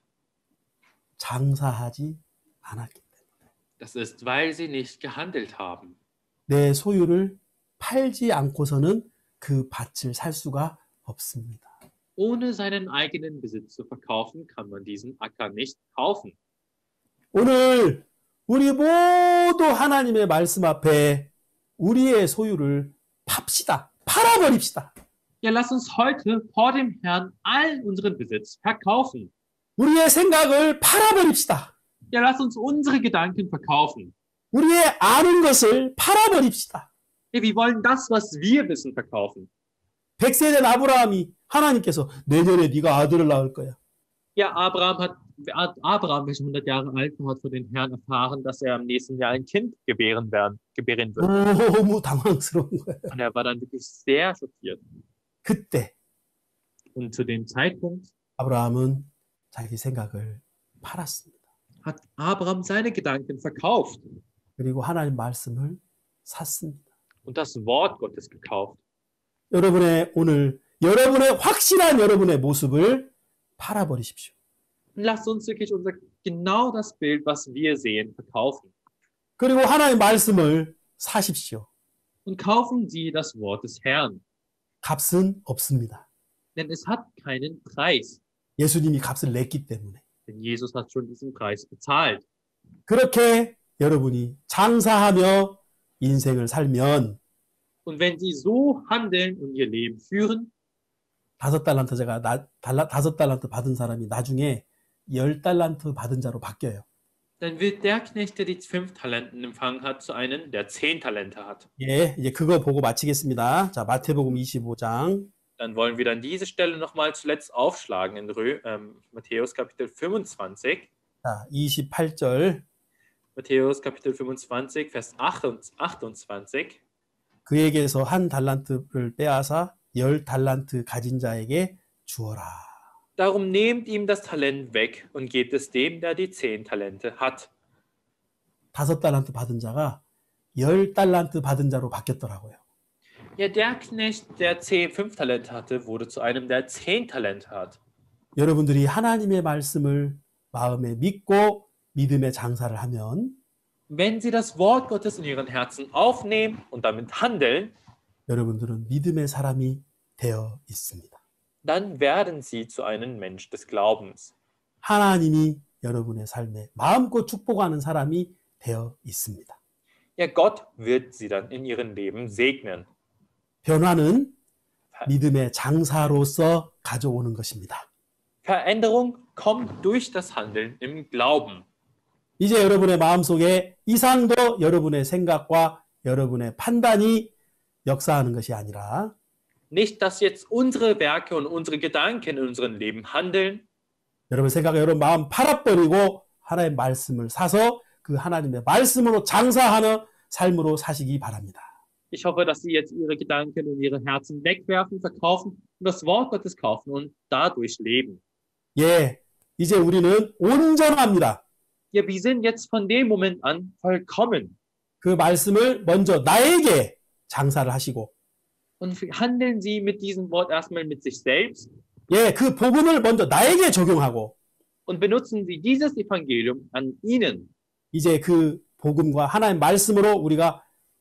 장사하지 않았기 때문에. Das ist, weil sie nicht gehandelt haben. 내 소유를 팔지 않고서는 그 밭을 살 수가 없습니다. Ohne seinen eigenen Besitz zu verkaufen, kann man diesen Acker nicht kaufen. 오늘 우리 모두 하나님의 말씀 앞에 우리의 소유를 팝시다. 팔아버립시다. Ja, lass uns heute vor dem Herrn all unseren Besitz verkaufen. 우리의 생각을 팔아버립시다. Ja, lass uns unsere Gedanken verkaufen. 우리의 아는 것을 팔아버립시다. Ja, wir wollen das, was wir wissen, verkaufen. 100세 된 아브라함이 하나님께서 내년에 네가 아들을 낳을 거야. Ja, Abraham, welcher 100 Jahre alt war, hat von den Herrn erfahren, dass er im nächsten Jahr ein Kind gebären wird. 너무 당황스러운 거야. Und er war dann wirklich sehr schockiert. 그때 Und zu dem Zeitpunkt 아브라함은 자기 생각을 팔았습니다. hat Abraham seine Gedanken verkauft 그리고 하나님 말씀을 샀습니다. und das Wort Gottes gekauft. 여러분의 오늘 여러분의 확실한 여러분의 모습을 팔아버리십시오. Und lasst uns wirklich genau das Bild, was wir sehen, verkaufen. 그리고 하나님의 말씀을 사십시오. Und kaufen Sie das Wort des Herrn. 값은 없습니다. Denn es hat keinen Preis. 예수님이 값을 냈기 때문에. Denn Jesus hat schon diesen Preis bezahlt. 그렇게 여러분이 장사하며 인생을 살면 Und wenn Sie so handeln und Ihr Leben führen, 5달란트 받은 사람이 나중에 10달란트 받은 자로 바뀌어요. Dann wird der Knecht, der die 5 Talenten empfangen hat, zu einem, der 10 Talente hat. 예, 이제 그거 보고 마치겠습니다. 자, 마태복음 25장. Dann wollen wir dann diese Stelle nochmal zuletzt aufschlagen in Matthäus Kapitel 25. 자, 28절. Matthäus Kapitel 25, Vers 28. 그에게서 한 달란트를 빼앗아 10달란트 가진 자에게 주어라. Darum nehmt ihm das Talent weg und gebt es dem, der die 10 Talente hat. 5달란트 받은 자가 10달란트 받은 자로 바뀌었더라고요. Ja, der Knecht, der 5 Talente hatte, wurde zu einem, der 10 Talente hat. 여러분들이 하나님의 말씀을 마음에 믿고 믿음의 장사를 하면 Wenn sie das Wort Gottes in ihren Herzen aufnehmen und damit handeln, 여러분들은 믿음의 사람이 되어 있습니다. dann werden sie zu einem Mensch des Glaubens. 하나님이 여러분의 삶에 마음껏 축복하는 사람이 되어 있습니다. Ja, Gott wird sie dann in ihrem Leben segnen. 변화는 믿음의 장사로서 가져오는 것입니다. Veränderung kommt durch das Handeln im Glauben. 이제 여러분의 마음속에 이상도 여러분의 생각과 여러분의 판단이 역사하는 것이 아니라 Nicht, dass jetzt unsere Werke und unsere Gedanken in unserem Leben handeln, 여러분 생각과 여러분 마음 팔아버리고 하나님의 말씀을 사서 그 하나님의 말씀으로 장사하는 삶으로 사시기 바랍니다. Ich hoffe, dass Sie jetzt Ihre Gedanken und Ihre Herzen wegwerfen, verkaufen und das Wort Gottes kaufen und dadurch leben. 예, 이제 우리는 온전합니다. Ja, wir sind jetzt von dem Moment an vollkommen 그 말씀을 먼저 나에게 장사를 하시고 und handeln Sie mit diesem Wort erstmal mit sich selbst 예, 그 복음을 먼저 나에게 적용하고 und benutzen Sie dieses Evangelium an Ihnen. 이제 그 복음과 하나님의 말씀으로 우리가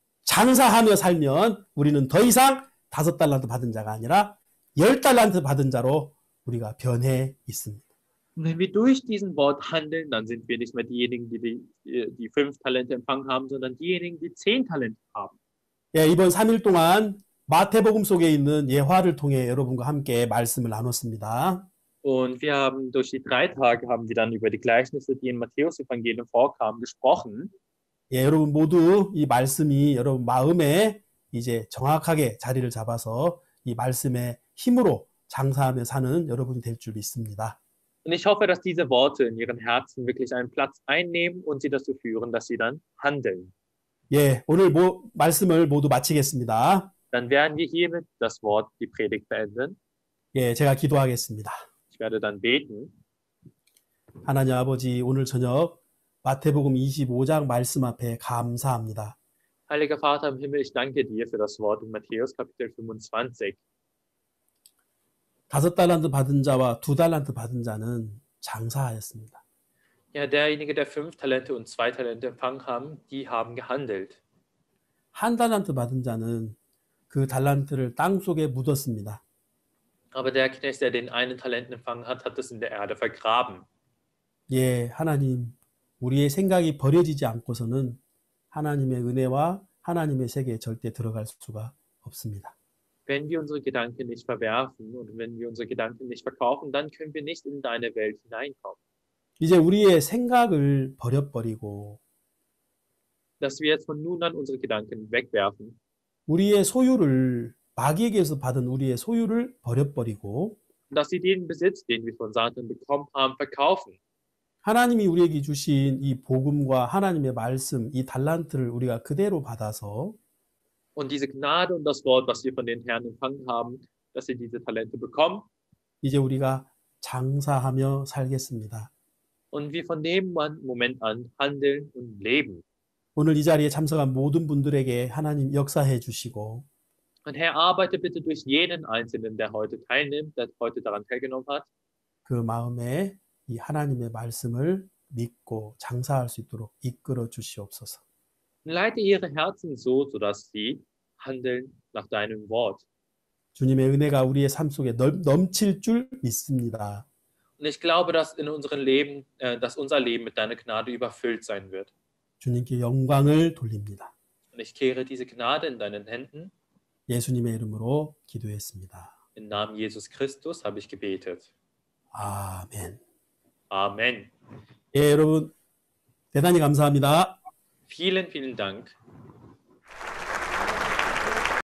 장사하며 살면 우리는 더 이상 5달란트 받은 자가 아니라 10달란트 받은 자로 우리가 변해 있습니다. Und wenn wir durch diesen Wort handeln, dann sind wir nicht mehr diejenigen, die 5 Talente empfangen haben, sondern diejenigen, die 10 Talente haben. 예, 이번 3일 동안 마태복음 속에 있는 예화를 통해 여러분과 함께 말씀을 나눴습니다. Und wir haben durch die 3 Tage haben wir dann über die Gleichnisse, die im Matthäus-Evangelium vorkamen, gesprochen. 예, 여러분 모두 이 말씀이 여러분 마음에 이제 정확하게 자리를 잡아서 이 말씀의 힘으로 장사하며 사는 여러분이 될 줄 믿습니다. Und ich hoffe, dass diese Worte in ihren Herzen wirklich einen Platz einnehmen und sie dazu führen, dass sie dann handeln. 예, 오늘 말씀을 모두 마치겠습니다. Dann werden wir hiermit das Wort, die Predigt beenden. 예, 제가 기도하겠습니다. Ich werde dann beten. 하나님 아버지, 오늘 저녁 마태복음 25장 말씀 앞에 감사합니다. Heiliger Vater im Himmel, ich danke dir für das Wort in Matthäus Kapitel 25. 5달란트 받은 자와 2달란트 받은 자는 장사하였습니다. Ja, derjenige, der 5 Talente und 2 Talente empfangen haben, die haben gehandelt. 1달란트 받은 자는 그 달란트를 땅 속에 묻었습니다. Aber der Knecht, der den einen Talenten empfangen hat, hat es in der Erde vergraben. 예, 하나님, 우리의 생각이 버려지지 않고서는 하나님의 은혜와 하나님의 세계에 절대 들어갈 수가 없습니다. Wenn wir unsere Gedanken nicht verwerfen und wenn wir unsere Gedanken nicht verkaufen, dann können wir nicht in deine Welt hineinkommen. 이제 우리의 생각을 버려버리고 Dass wir jetzt von nun an unsere Gedanken wegwerfen, 우리의 소유를 마귀에게서 받은 우리의 소유를 버려버리고 dass sie den Besitz, den wir von Satan bekommen haben, verkaufen. 하나님이 우리에게 주신 이 복음과 하나님의 말씀, 이 달란트를 우리가 그대로 받아서 Und diese Gnade und das Wort, was wir von den Herrn empfangen haben, dass sie diese Talente bekommen. 이제 우리가 장사하며 살겠습니다. Und wir von dem Moment an handeln und leben. 오늘 이 자리에 참석한 모든 분들에게 하나님 역사해 주시고 Und Herr, arbeite bitte durch jeden Einzelnen, der heute teilnimmt, der heute daran teilgenommen hat. 그 마음에 이 하나님의 말씀을 믿고 장사할 수 있도록 이끌어 주시옵소서. Leite ihre Herzen so, sodass sie handeln nach deinem Wort. 주님의 은혜가 우리의 삶 속에 넘칠 줄 믿습니다. Und ich glaube, dass in unserem Leben, dass unser Leben mit deiner Gnade überfüllt sein wird. 주님께 영광을 돌립니다. Und ich kehre diese Gnade in deinen Händen. 예수님의 이름으로 기도했습니다. Im Namen Jesus Christus habe ich gebetet. 아멘. Amen. 예, 여러분 대단히 감사합니다. Vielen, vielen Dank.